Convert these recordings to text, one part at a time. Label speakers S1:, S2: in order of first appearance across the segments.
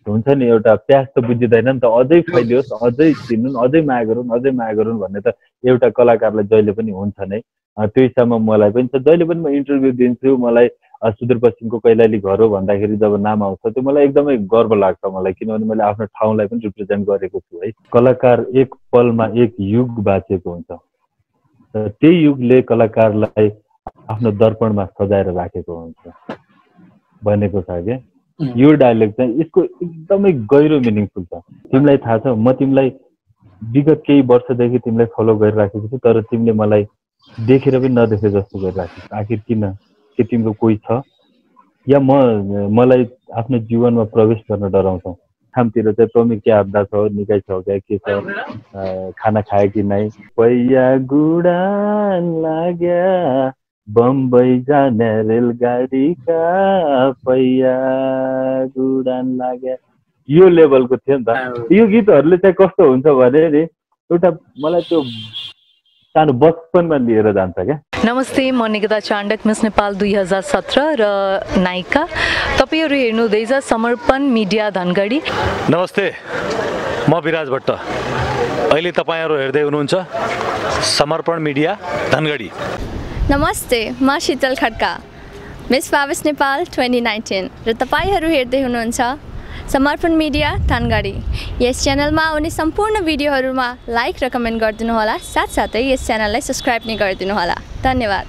S1: हुन्छ नि एउटा प्यास त बुझिँदैन नि त, अझै फैलियोस्, अझै चिनुन्, अझै माया गरून् भन्ने त एउटा कलाकारलाई जहिले पनि हुन्छ नै। त्यो हिसाबमा मलाई पनि छ, जहिले पनि म इन्टरभ्यू दिन्छु, मलाई सुदूरपश्चिमको कैलाली घर हो भन्दाखेरि जब नाम आउँछ त्यो मलाई एकदमै गर्व लाग्छ मलाई, किनभने मैले आफ्नो ठाउँलाई पनि रिप्रेजेन्ट गरेको छु है। कलाकार एक पलमा एक युग बाँचेको हुन्छ र त्यही युगले कलाकारलाई आफ्नो दर्पणमा सजाएर राखेको हुन्छ भनेको छ क्या। यो डायलग चाहिँ यसको एकदमै गहिरो मिनिङफुल छ। तिमीलाई थाहा छ, म तिमीलाई विगत केही वर्षदेखि तिमीलाई फलो गरिराखेको छु, तर तिमीले मलाई देखेर पनि नदेखे जस्तो गरिराखेको छ। आखिर किन? के तिम्रो कोही छ, या मलाई आफ्नो जीवनमा प्रवेश गर्न डराउँछौ? खामतिर चाहिँ तमी के आब्दा छ, निकै छ क्या, के छ, खाना खाए कि नै, पैया गुडान लाग्या बम्बई जाने रेलगाडीका पैया गुडान लाग्या, यो लेभलको थियो नि त। यो गीतहरूले चाहिँ कस्तो हुन्छ भने नि एउटा मलाई त्यो सानो बचपनमा लिएर जान्छ क्या।
S2: नमस्ते, म निकिता चाण्डक, मिस नेपाल 2017 र नायिका। तपाईहरु हेर्नु हुँदैछ समर्पण मिडिया धनगढी।
S3: नमस्ते, म विराज भट्ट। अहिले तपाईहरु हेर्दै हुनुहुन्छ समर्पण मिडिया धनगढी।
S4: नमस्ते, म शीतल खड्का, मिस पावेस नेपाल 2019 र तपाईहरु हेर्दै हुनुहुन्छ समर्पण मिडिया धनगढी। यस च्यानलमा आउने सम्पूर्ण भिडियोहरुमा लाइक र कमेन्ट गरिदिनु होला, साथसाथै यस च्यानललाई सब्स्क्राइब पनि गरिदिनु होला। धन्यवाद।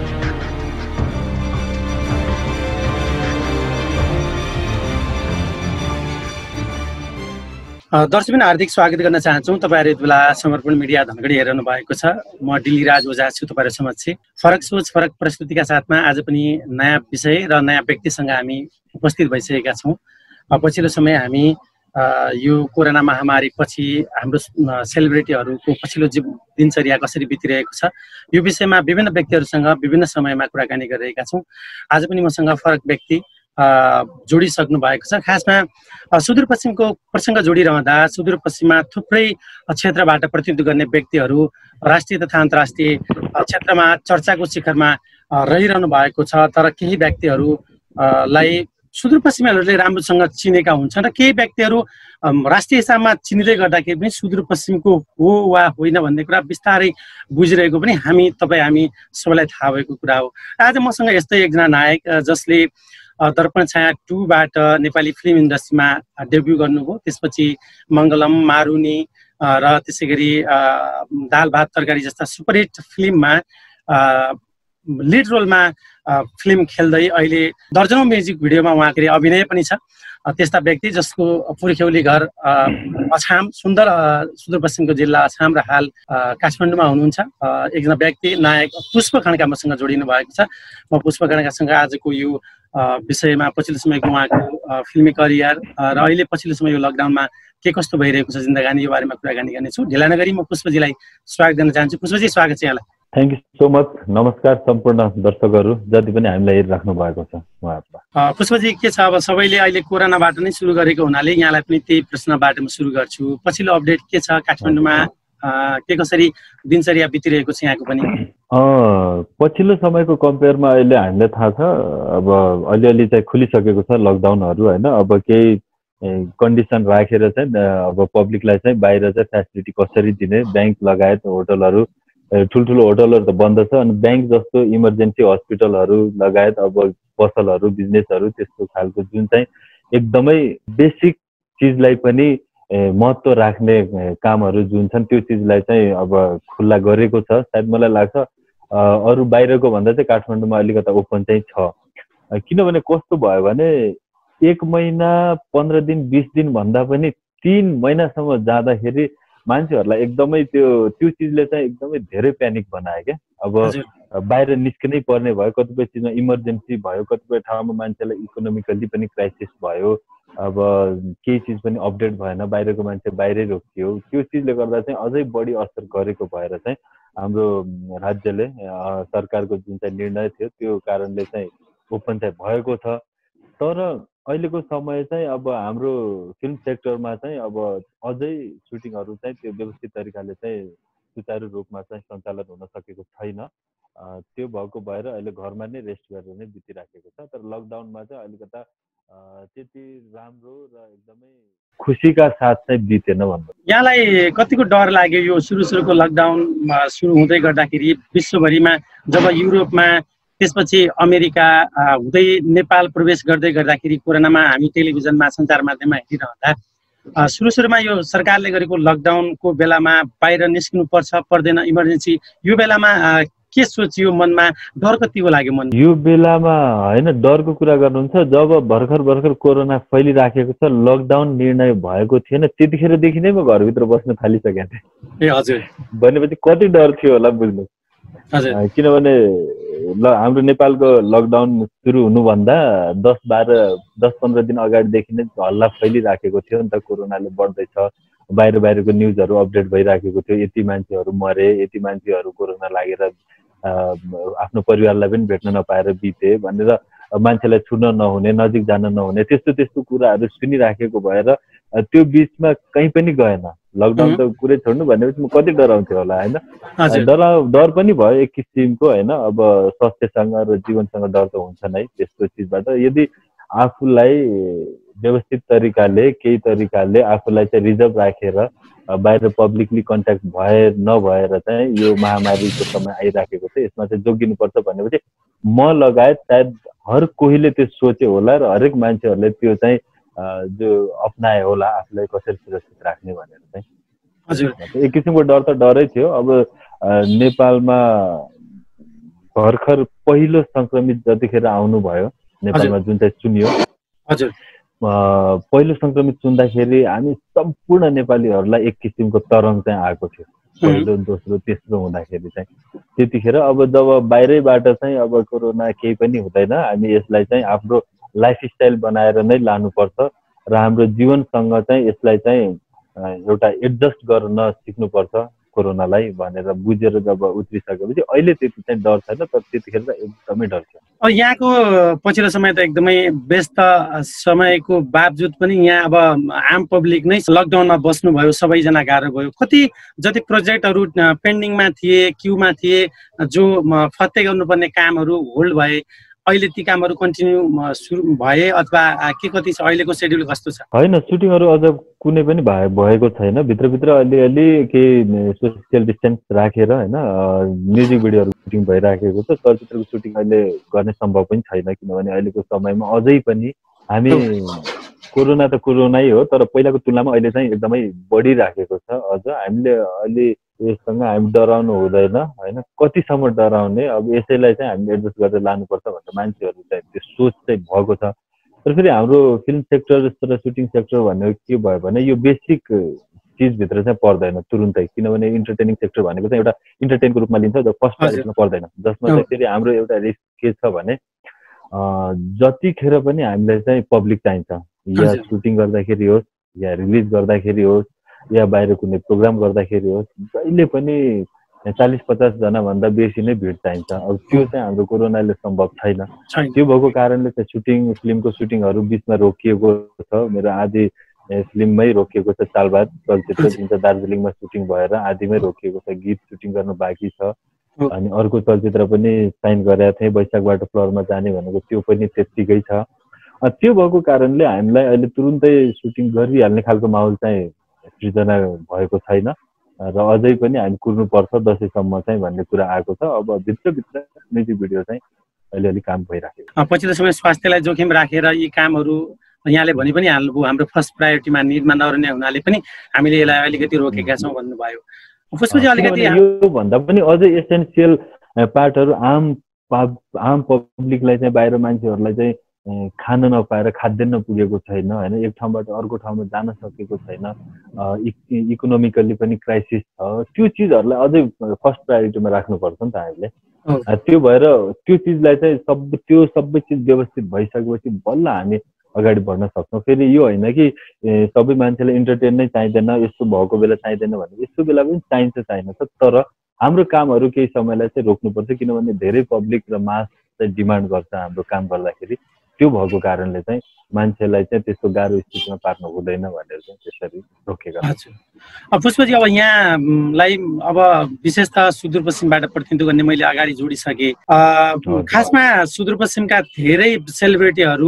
S5: दर्शकबिन हार्दिक स्वागत गर्न चाहन्छौँ। तपाईहरु यति बेला समर्पण मिडिया धनगढी हेरिरहनु भएको छ। म डिल्ली राज ओझा छु तपाईहरु समक्ष। फरक सोच फरक प्रस्तुतिका साथमा आज पनि नयाँ विषय र नयाँ व्यक्तिसँग हामी उपस्थित भइसकेका छौँ। पछिल्लो समय हामी यो कोरोना महामारी पछि हाम्रो सेलिब्रिटीहरूको पछिल्लो दिनचर्या कसरी बितिरहेको छ यो विषयमा विभिन्न व्यक्तिहरूसँग विभिन्न समयमा कुराकानी गरिरहेका छौँ। आज पनि मसँग फरक व्यक्ति जोडिसक्नु भएको छ। खासमा सुदूरपश्चिमको प्रसङ्ग जोडिरहँदा सुदूरपश्चिममा थुप्रै क्षेत्रबाट प्रतिनिधित्व गर्ने व्यक्तिहरू राष्ट्रिय तथा अन्तर्राष्ट्रिय क्षेत्रमा चर्चाको शिखरमा रहिरहनु भएको छ। तर केही व्यक्तिहरूलाई सुदूरपश्चिमेहरूले राम्रोसँग चिनेका हुन्छन् र केही व्यक्तिहरू राष्ट्रिय हिसाबमा चिनिँदै गर्दाखेरि पनि सुदूरपश्चिमको हो वा होइन भन्ने कुरा बिस्तारै बुझिरहेको पनि हामी सबैलाई थाहा भएको कुरा हो। आज मसँग यस्तै एकजना नायक जसले दर्पण छाया 2 बाट नेपाली फिल्म इन्डस्ट्रीमा डेब्यु गर्नुभयो। त्यसपछि मङ्गलम, मारुनी र त्यसैगरी दाल भात तरकारी जस्ता सुपरहिट फिल्ममा लिड रोलमा फिल्म खेल्दै अहिले दर्जनौं म्युजिक भिडियोमा उहाँको अभिनय पनि छ। त्यस्ता व्यक्ति जसको पुर्ख्यौली घर अछाम, सुन्दर सुदूरपश्चिमको जिल्ला अछाम र हाल काठमाडौँमा हुनुहुन्छ एकजना व्यक्ति नायक पुष्प खड्का मसँग जोडिनु भएको छ। म पुष्प खड्कासँग आजको यो विषयमा पछिल्लो समयको उहाँको फिल्मी करियर र अहिले पछिल्लो समय यो लकडाउनमा के कस्तो भइरहेको छ जिन्दगानी, यो बारेमा कुराकानी गर्नेछु। ढिला नगरी म पुष्पजीलाई स्वागत गर्न चाहन्छु। पुष्पजी, स्वागत छ यहाँलाई।
S1: Thank you so much. नमस्कार सम्पूर्ण दर्शकहरू जति पनि हामीलाई हेरिराख्नु भएको छ उहाँहरूलाई।
S5: पुष्पजी, के छ अब सबैले अहिले कोरोनाबाट नै सुरु गरेको हुनाले यहाँलाई पनि त्यही प्रश्नबाट म सुरु गर्छु। पछिल्लो अपडेट के छ काठमाडौँमा, के कसरी दिनचर्या बितिरहेको छ यहाँको पनि?
S1: पछिल्लो समयको कम्पेयरमा अहिले हामीलाई थाहा छ अब अलिअलि चाहिँ खुलिसकेको छ लकडाउनहरू होइन। अब केही कन्डिसन राखेर चाहिँ अब पब्लिकलाई चाहिँ बाहिर चाहिँ फेसिलिटी कसरी दिने, ब्याङ्क लगायत होटलहरू, ठुल्ठुलो होटलहरू त बन्द छ, अनि ब्याङ्क जस्तो इमर्जेन्सी हस्पिटलहरू लगायत अब पसलहरू, बिजनेसहरू, त्यस्तो खालको जुन चाहिँ एकदमै बेसिक चिजलाई पनि महत्त्व राख्ने कामहरू जुन छन् त्यो चिजलाई चाहिँ अब खुल्ला गरेको छ। सायद मलाई लाग्छ अरू बाहिरको भन्दा चाहिँ काठमाडौँमा अलिकता ओपन चाहिँ छ। किनभने कस्तो भयो भने 1 महिना 15 दिन 20 दिन भन्दा पनि 3 महिनासम्म जाँदाखेरि मान्छेहरूलाई एकदमै त्यो चिजले चाहिँ एकदमै धेरै प्यानिक बनायो क्या। अब बाहिर निस्किनै पर्ने भयो, कतिपय चिजमा इमर्जेन्सी भयो, कतिपय ठाउँमा मान्छेलाई इकोनोमिकल्ली पनि क्राइसिस भयो, अब केही चिज पनि अपडेट भएन, बाहिरको मान्छे बाहिरै रोकियो। त्यो चिजले गर्दा चाहिँ अझै बढी असर गरेको भएर चाहिँ हाम्रो राज्यले सरकारको जुन चाहिँ निर्णय थियो त्यो कारणले चाहिँ ओपन चाहिँ भएको छ। तर अहिलेको समय चाहिँ अब हाम्रो फिल्म सेक्टरमा चाहिँ अब अझै सुटिङहरू चाहिँ त्यो व्यवस्थित तरिकाले चाहिँ सुचारू रूपमा चाहिँ सञ्चालन हुन सकेको छैन। त्यो भएको भएर अहिले घरमा नै रेस्ट गरेर नै बितिराखेको छ। तर लकडाउनमा चाहिँ अलिकता त्यति राम्रो र एकदमै खुसीका साथ चाहिँ बितेन भन्नु।
S5: यहाँलाई कतिको डर लाग्यो यो सुरुको लकडाउन सुरु हुँदै गर्दाखेरि विश्वभरिमा, जब युरोपमा त्यसपछि अमेरिका हुँदै नेपाल प्रवेश गर्दै गर्दाखेरि कोरोनामा हामी टेलिभिजनमा सञ्चार माध्यममा हेरिरहँदा सुरुमा यो सरकारले गरेको लकडाउनको बेलामा बाहिर निस्किनु पर्छ पर्दैन इमर्जेन्सी, यो बेलामा के सोचियो मनमा, डर कतिको लाग्यो मन?
S1: यो बेलामा होइन डरको कुरा गर्नुहुन्छ, जब भर्खर कोरोना फैलिराखेको छ, लकडाउन निर्णय भएको थिएन, त्यतिखेरदेखि नै म घरभित्र बस्न थालिसकेको थिएँ।
S5: ए हजुर,
S1: भनेपछि कति डर थियो होला बुझ्नु। किनभने हाम्रो नेपालको लकडाउन सुरु हुनुभन्दा 10-15 दिन अगाडिदेखि नै हल्ला फैलिराखेको थियो नि त, कोरोनाले बढ्दैछ, बाहिरको न्युजहरू अपडेट भइराखेको थियो, यति मान्छेहरू मरे, यति मान्छेहरू कोरोना लागेर आफ्नो परिवारलाई पनि भेट्न नपाएर बिते भनेर, मान्छेलाई छुन नहुने, नजिक जान नहुने, त्यस्तो कुराहरू सुनिराखेको भएर त्यो बिचमा कहीँ पनि गएन। लकडाउन त कुरै छोड्नु भनेपछि म कति डराउँथेँ होला होइन। डर पनि भयो एक किसिमको होइन। अब स्वास्थ्यसँग र जीवनसँग डर त हुन्छ नै त्यस्तो चिजबाट। यदि आफूलाई व्यवस्थित तरिकाले केही तरिकाले आफूलाई चाहिँ रिजर्भ राखेर बाहिर पब्लिकली कन्ट्याक्ट नभएर चाहिँ यो महामारीको समय आइराखेको छ, यसमा चाहिँ जोगिनुपर्छ भनेपछि म लगायत सायद हर कोहीले त्यो सोचे होला र हरेक मान्छेहरूले त्यो चाहिँ जो अप्नाए होला आफूलाई कसरी सुरक्षित राख्ने भनेर चाहिँ।
S5: हजुर,
S1: एक किसिमको डर त डरै थियो। अब नेपालमा भर्खर पहिलो संक्रमित जतिखेर आउनुभयो नेपालमा, जुन चाहिँ चुनियो,
S5: हजुर,
S1: पहिलो संक्रमित चुन्दाखेरि हामी सम्पूर्ण नेपालीहरूलाई एक किसिमको तरङ्ग चाहिँ आएको थियो। पहिलो दोस्रो तेस्रो हुँदाखेरि चाहिँ त्यतिखेर अब जब बाहिरैबाट चाहिँ अब कोरोना केही पनि हुँदैन, हामी यसलाई चाहिँ आफ्नो लाइफस्टाइल बनाएर नै लानुपर्छ र हाम्रो जीवनसँग चाहिँ यसलाई चाहिँ एउटा एडजस्ट गर्न सिक्नुपर्छ कोरोनालाई भनेर बुझेर जब उत्रिसकेपछि अहिले त्यति चाहिँ डर छैन, तर त्यतिखेर त एकदमै डर थियो।
S5: यहाँको पछिल्लो समय त एकदमै व्यस्त समयको बावजुद पनि यहाँ अब आम पब्लिक नै लकडाउनमा बस्नुभयो, सबैजना गाह्रो भयो। कति जति प्रोजेक्टहरू पेन्डिङमा थिए, क्युमा थिए, जो फत्ते गर्नुपर्ने कामहरू होल्ड भए, अहिले ती कामहरू कन्टिन्यू सुरु भए अथवा के कति छ? अहिलेको सेड्युल कस्तो छ?
S1: होइन, सुटिङहरू अझ कुनै पनि भएको छैन। भित्रभित्र अलिअलि केही सोसियल डिस्टेन्स राखेर होइन म्युजिक भिडियोहरू सुटिङ भइराखेको छ। चलचित्रको सुटिङ अहिले गर्ने सम्भव पनि छैन, किनभने अहिलेको समयमा अझै पनि हामी कोरोना त कोरोनै हो, तर पहिलाको तुलनामा अहिले चाहिँ एकदमै बढिराखेको छ। अझ हामीले अहिले यससँग हामी डराउनु हुँदैन होइन, कतिसम्म डराउने, अब यसैलाई चाहिँ हामीले एडजस्ट गरेर लानुपर्छ भनेर मान्छेहरूलाई त्यो सोच चाहिँ भएको छ। तर फेरि हाम्रो फिल्म सेक्टर र सुटिङ सेक्टर भनेको के भयो भने यो बेसिक चिजभित्र चाहिँ पर्दैन तुरुन्तै, किनभने इन्टरटेनिङ सेक्टर भनेको चाहिँ एउटा इन्टरटेनको रूपमा लिन्छ, फर्स्ट प्रायोरिटीमा पर्दैन। जसमा चाहिँ फेरि हाम्रो एउटा रिस्क के छ भने जतिखेर पनि हामीलाई चाहिँ पब्लिक चाहिन्छ, या सुटिङ गर्दाखेरि होस्, या रिलिज गर्दाखेरि होस्, या बाहिर कुनै प्रोग्राम गर्दाखेरि होस्, जहिले पनि 40-50 जना भन्दा बेसी नै भिड चाहिन्छ। अब त्यो चाहिँ हाम्रो कोरोनाले सम्भव छैन। त्यो भएको कारणले चाहिँ फिल्मको सुटिङहरू बिचमा रोकिएको छ। मेरो आधी फिल्ममै रोकिएको छ, चालबाज चलचित्र जुन चाहिँ दार्जिलिङमा सुटिङ भएर आधीमै रोकिएको छ, गीत सुटिङ गर्न बाँकी छ। अनि अर्को चलचित्र पनि साइन गरेका थिएँ, वैशाखबाट फ्लोरमा जाने भनेको, त्यो पनि त्यत्तिकै छ। त्यो भएको कारणले हामीलाई अहिले तुरुन्तै सुटिङ गरिहाल्ने खालको माहौल चाहिँ सृजना भएको छैन र अझै पनि हामी कुर्नुपर्छ दसैँसम्म चाहिँ भन्ने कुरा आएको छ। अब भित्रभित्र म्युजिक भिडियो चाहिँ अलिअलि काम भइराखेको छ।
S5: पछिल्लो समय स्वास्थ्यलाई जोखिम राखेर यी कामहरू यहाँले भनि पनि हाल्नुभयो, हाम्रो फर्स्ट प्रायोरिटीमा निडमा नरहने हुनाले पनि हामीले यसलाई अलिकति रोकेका छौँ भन्नुभयो। त्यसपछि अलिकति
S1: यो भन्दा पनि अझै एसेन्सियल पार्टहरू आम पब्लिकलाई चाहिँ बाहिर मान्छेहरूलाई चाहिँ खान नपाएर खाद्यान्न पुगेको छैन होइन, एक ठाउँबाट अर्को ठाउँमा जान सकेको छैन, इकोनोमिकल्ली पनि क्राइसिस छ। त्यो चिजहरूलाई अझै फर्स्ट प्रायोरिटीमा राख्नुपर्छ नि त हामीले। त्यो भएर त्यो चिजलाई चाहिँ सबै चिज व्यवस्थित भइसकेपछि बल्ल हामी अगाडि बढ्न सक्छौँ। फेरि यो होइन कि सबै मान्छेलाई इन्टरटेन नै चाहिँदैन, यस्तो भएको बेला चाहिँदैन भने, यस्तो बेला पनि चाहिन्छ, तर हाम्रो कामहरू केही समयलाई चाहिँ रोक्नुपर्छ, किनभने धेरै पब्लिक र मास चाहिँ डिमान्ड गर्छ हाम्रो काम गर्दाखेरि। त्यो भएको कारणले चाहिँ मान्छेलाई चाहिँ त्यस्तो गाह्रो स्थितिमा पार्नु हुँदैन भनेर चाहिँ त्यसरी रोकेका छौँ।
S5: पुष्पजी, अब यहाँलाई अब विशेषतः सुदूरपश्चिमबाट प्रतिनिधित्व गर्ने मैले अगाडि जोडिसकेँ। खासमा सुदूरपश्चिमका धेरै सेलिब्रिटीहरू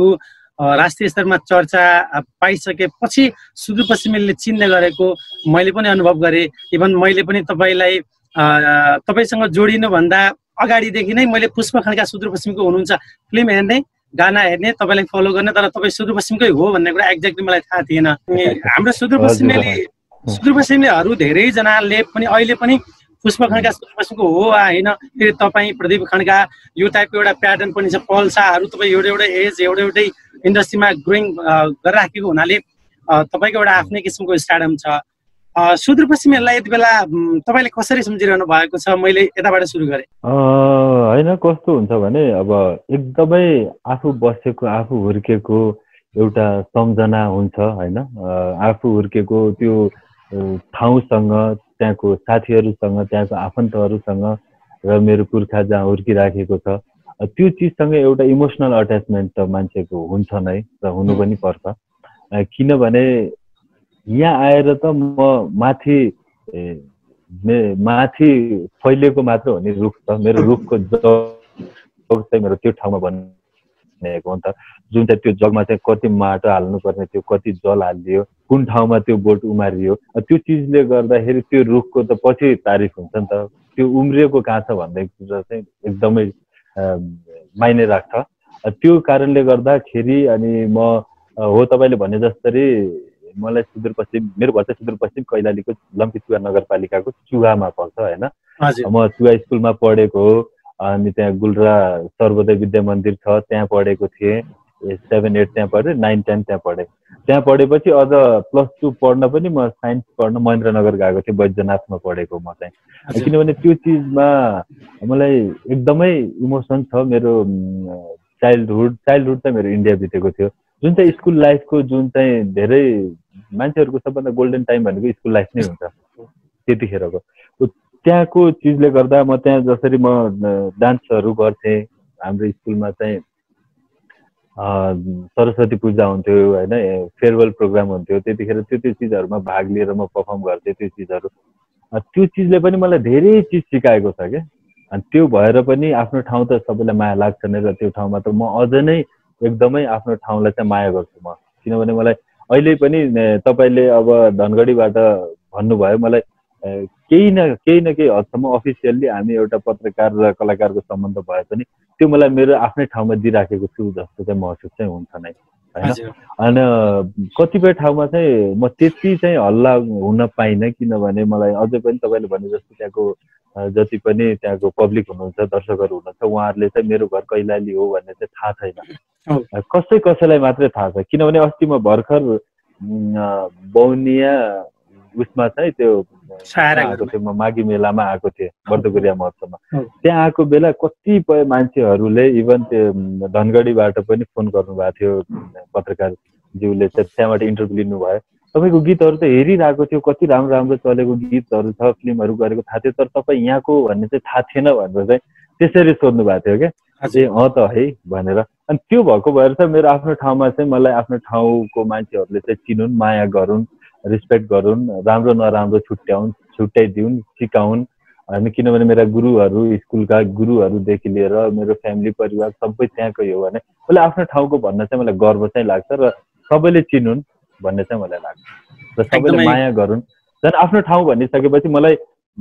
S5: राष्ट्रिय स्तरमा चर्चा पाइसकेपछि सुदूरपश्चिमेलीले चिन्ने गरेको मैले पनि अनुभव गरेँ। इभन मैले पनि तपाईँसँग जोडिनुभन्दा अगाडिदेखि नै मैले पुष्प खड्का सुदूरपश्चिमको हुनुहुन्छ फिल्म हेर्ने, गाना हेर्ने, तपाईँलाई फलो गर्ने, तर तपाईँ सुदूरपश्चिमकै हो भन्ने कुरा एक्ज्याक्टली मलाई थाहा थिएन। हाम्रो सुदूरपश्चिमेलीहरू धेरैजनाले पनि अहिले पनि पुष्प खड्का सुदूरपश्चिमको हो होइन, फेरि तपाईँ प्रदीप खड्का यो टाइपको एउटा प्याटर्न पनि छ। पल शाहहरू तपाईँ एउटै एज एउटै इन्डस्ट्रीमा ग्रोइङ गरिराखेको हुनाले तपाईँको एउटा आफ्नै किसिमको स्टार्डम छ। सुदूरपश्चिमेहरूलाई यति बेला तपाईँले कसरी सम्झिरहनु भएको छ? मैले यताबाट सुरु गरेँ।
S1: होइन, कस्तो हुन्छ भने अब एकदमै आफू बसेको आफू हुर्केको एउटा सम्झना हुन्छ होइन, आफू हुर्केको त्यो ठाउँसँग, त्यहाँको साथीहरूसँग, त्यहाँको आफन्तहरूसँग र मेरो पुर्खा जहाँ हुर्किराखेको छ त्यो चिजसँग एउटा इमोसनल अट्याचमेन्ट त मान्छेको हुन्छ नै र हुनु पनि पर्छ। किनभने यहाँ आएर त म माथि फैलिएको मात्र हो नि रुख छ, मेरो रुखको जग चाहिँ मेरो त्यो ठाउँमा बनिएको हो नि त, जुन चाहिँ त्यो जगमा चाहिँ कति माटो हाल्नुपर्ने थियो, कति जल हालिदियो, कुन ठाउँमा त्यो बोट उमारियो, त्यो चिजले गर्दाखेरि त्यो रुखको त पछि तारिफ हुन्छ नि त। त्यो उम्रिएको कहाँ छ भन्ने कुरा चाहिँ एकदमै मायने राख्छ। त्यो कारणले गर्दाखेरि अनि म हो तपाईँले भने जस्तै मलाई सुदूरपश्चिम, मेरो घर चाहिँ सुदूरपश्चिम कैलालीको लम्पीचुवा नगरपालिकाको चुवामा पर्छ होइन। म चुवा स्कुलमा पढेको हो, अनि त्यहाँ गुल्रा सर्वोदय विद्या मन्दिर छ त्यहाँ पढेको थिएँ, 7, 8 त्यहाँ पढेँ, 9, 10 त्यहाँ पढेँ। त्यहाँ पढेपछि अझ +2 पढ्न पनि म साइन्स पढ्न महेन्द्रनगर गएको थिएँ, वैद्यनाथमा पढेको म चाहिँ। किनभने त्यो चिजमा मलाई एकदमै इमोसन छ। मेरो चाइल्डहुड चाहिँ मेरो इन्डिया बितेको थियो, जुन चाहिँ स्कुल लाइफको जुन चाहिँ धेरै मान्छेहरूको सबभन्दा गोल्डन टाइम भनेको स्कुल लाइफ नै हुन्छ त्यतिखेरको। त्यहाँको चिजले गर्दा म त्यहाँ जसरी म डान्सहरू गर्थेँ, हाम्रो स्कुलमा चाहिँ सरस्वती पूजा हुन्थ्यो होइन, फेयरवेल प्रोग्राम हुन्थ्यो, त्यतिखेर त्यो चिजहरूमा भाग लिएर म पर्फर्म गर्थेँ। त्यो चिजहरू, त्यो चिजले पनि मलाई धेरै चिज सिकाएको छ क्या। अनि त्यो भएर पनि आफ्नो ठाउँ त सबैलाई माया लाग्छ नै, र त्यो ठाउँमा त म अझ नै एकदमै आफ्नो ठाउँलाई चाहिँ माया गर्छु म। किनभने मलाई अहिले पनि तपाईँले अब धनगढीबाट भन्नुभयो, मलाई केही न केही हदसम्म अफिसियल्ली हामी एउटा पत्रकार र कलाकारको सम्बन्ध भए पनि त्यो मलाई मेरो आफ्नै ठाउँमा दिइराखेको छु जस्तो चाहिँ महसुस चाहिँ हुन्छ नै होइन। अनि कतिपय ठाउँमा चाहिँ म त्यति चाहिँ हल्ला हुन पाइनँ, किनभने मलाई अझै पनि तपाईँले भने जस्तो त्यहाँको जति पनि त्यहाँको पब्लिक हुनुहुन्छ, दर्शकहरू हुनुहुन्छ, उहाँहरूले चाहिँ मेरो घर कैलाली हो भन्ने चाहिँ थाहा छैन। कसैलाई मात्रै थाहा छ। किनभने अस्ति म भर्खर बौनिया उसमा चाहिँ त्यो आएको थिएँ, म माघी मेलामा आएको थिएँ, बर्दगुरिया महोत्सवमा। त्यहाँ आएको बेला कतिपय मान्छेहरूले इभन त्यो धनगढीबाट पनि फोन गर्नुभएको थियो, पत्रकारज्यूले चाहिँ त्यहाँबाट इन्टरभ्यू लिनुभयो। तपाईँको गीतहरू त हेरिरहेको थियो, कति राम्रो राम्रो चलेको गीतहरू छ, फिल्महरू गरेको थाहा थियो, तर तपाईँ यहाँको भन्ने चाहिँ थाहा थिएन भनेर चाहिँ त्यसरी सोध्नु भएको थियो क्या। त है भनेर। अनि त्यो भएको भएर चाहिँ मेरो आफ्नो ठाउँमा चाहिँ मलाई आफ्नो ठाउँको मान्छेहरूले चाहिँ चिनुन्, माया गरून्, रेस्पेक्ट गरून्, राम्रो नराम्रो छुट्याइदिउन्, सिकाउन्। अनि किनभने मेरा गुरुहरू, स्कुलका गुरुहरूदेखि लिएर मेरो फ्यामिली परिवार सबै त्यहाँकै हो भने मलाई आफ्नो ठाउँको भन्न चाहिँ मलाई गर्व चाहिँ लाग्छ, र सबैले चिनुन् भन्ने चाहिँ मलाई लाग्छ, र सबैले माया गरून्। झन् आफ्नो ठाउँ भनिसकेपछि मलाई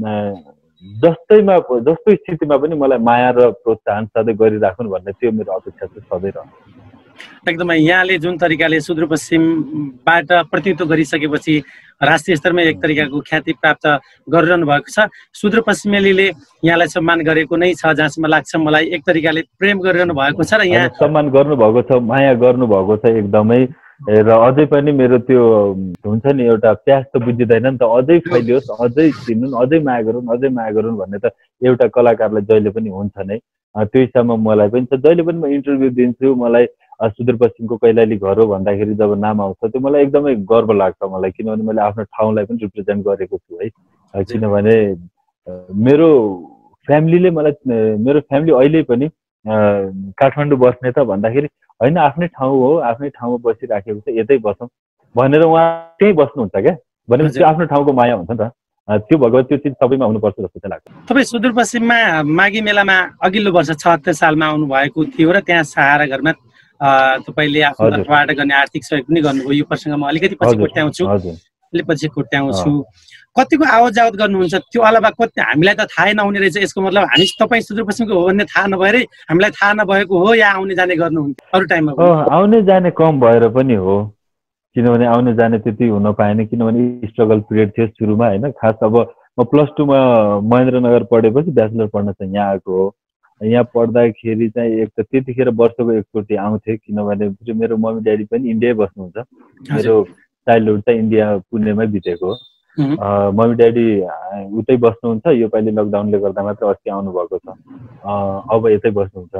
S1: जस्तो स्थितिमा पनि मलाई माया र प्रोत्साहन सधैँ गरिराखुन् भन्ने त्यो मेरो अपेक्षा चाहिँ सधैँ रहन्छ।
S5: एकदमै यहाँले जुन तरिकाले सुदूरपश्चिमबाट प्रतिनिधित्व गरिसकेपछि राष्ट्रिय स्तरमा एक तरिकाको ख्याति प्राप्त गरिरहनु भएको छ। सुदूरपश्चिमेलीले यहाँलाई सम्मान गरेको नै छ जहाँसम्म लाग्छ मलाई, एक तरिकाले प्रेम गरिरहनु भएको छ र यहाँ
S1: सम्मान गर्नुभएको छ, माया गर्नुभएको छ एकदमै। र अझै पनि मेरो त्यो हुन्छ नि एउटा प्यास त बुझिँदैन नि त, अझै फैलियोस्, अझै चिन्नुन्, अझै माया गरून् भन्ने त एउटा कलाकारलाई जहिले पनि हुन्छ नै। त्यो हिसाबमा मलाई पनि छ। जहिले पनि म इन्टरभ्यू दिन्छु, मलाई सुदूरपश्चिमको कैलाली घर हो भन्दाखेरि जब नाम आउँछ त्यो मलाई एकदमै गर्व लाग्छ मलाई, किनभने मैले आफ्नो ठाउँलाई पनि रिप्रेजेन्ट गरेको छु है। किनभने मेरो फ्यामिलीले मलाई, मेरो फ्यामिली अहिले पनि काठमाडौँ बस्ने त भन्दाखेरि होइन, आफ्नै ठाउँ हो, आफ्नै ठाउँमा बसिराखेको छ, यतै बसौँ भनेर उहाँ त्यहीँ बस्नुहुन्छ क्या। भनेपछि त्यो आफ्नो ठाउँको माया हुन्छ नि त, त्यो भगवत त्यो चिज सबैमा हुनुपर्छ जस्तो चाहिँ लाग्छ।
S5: तपाईँ सुदूरपश्चिममा माघी मेलामा अघिल्लो वर्ष 76 सालमा आउनु भएको थियो र त्यहाँ सहारा घरमा तपाईँले आफ्नो तर्फबाट गर्ने आर्थिक सहयोग पनि गर्नुभयो। यो प्रसङ्ग म अलिकति पछि कोट्याउँछु। कतिको आवत जावत गर्नुहुन्छ त्यो अलावा कति हामीलाई त थाहै नहुने रहेछ, यसको मतलब हामी तपाईँ सुदूरपश्चिमको हो भन्ने थाहा नभएरै हामीलाई थाहा नभएको हो या आउने जाने गर्नुहुन्थ्यो अरू टाइममा?
S1: आउने जाने कम भएर पनि हो, किनभने आउने जाने त्यति हुन पाएन, किनभने स्ट्रगल पिरियड थियो सुरुमा होइन। खास अब म +2 मा महेन्द्रनगर पढेपछि ब्याचलर पढ्न चाहिँ यहाँ आएको हो। यहाँ पढ्दाखेरि चाहिँ एक त त्यतिखेर वर्षको एकचोटि आउँथेँ, किनभने मेरो मम्मी ड्याडी पनि इन्डियै बस्नुहुन्छ। मेरो चाइल्डहुड चाहिँ इन्डिया पुणेमै बितेको हो। मम्मी ड्याडी उतै बस्नुहुन्छ, यो पालि लकडाउनले गर्दा मात्र अस्ति आउनुभएको छ, अब यतै बस्नुहुन्छ।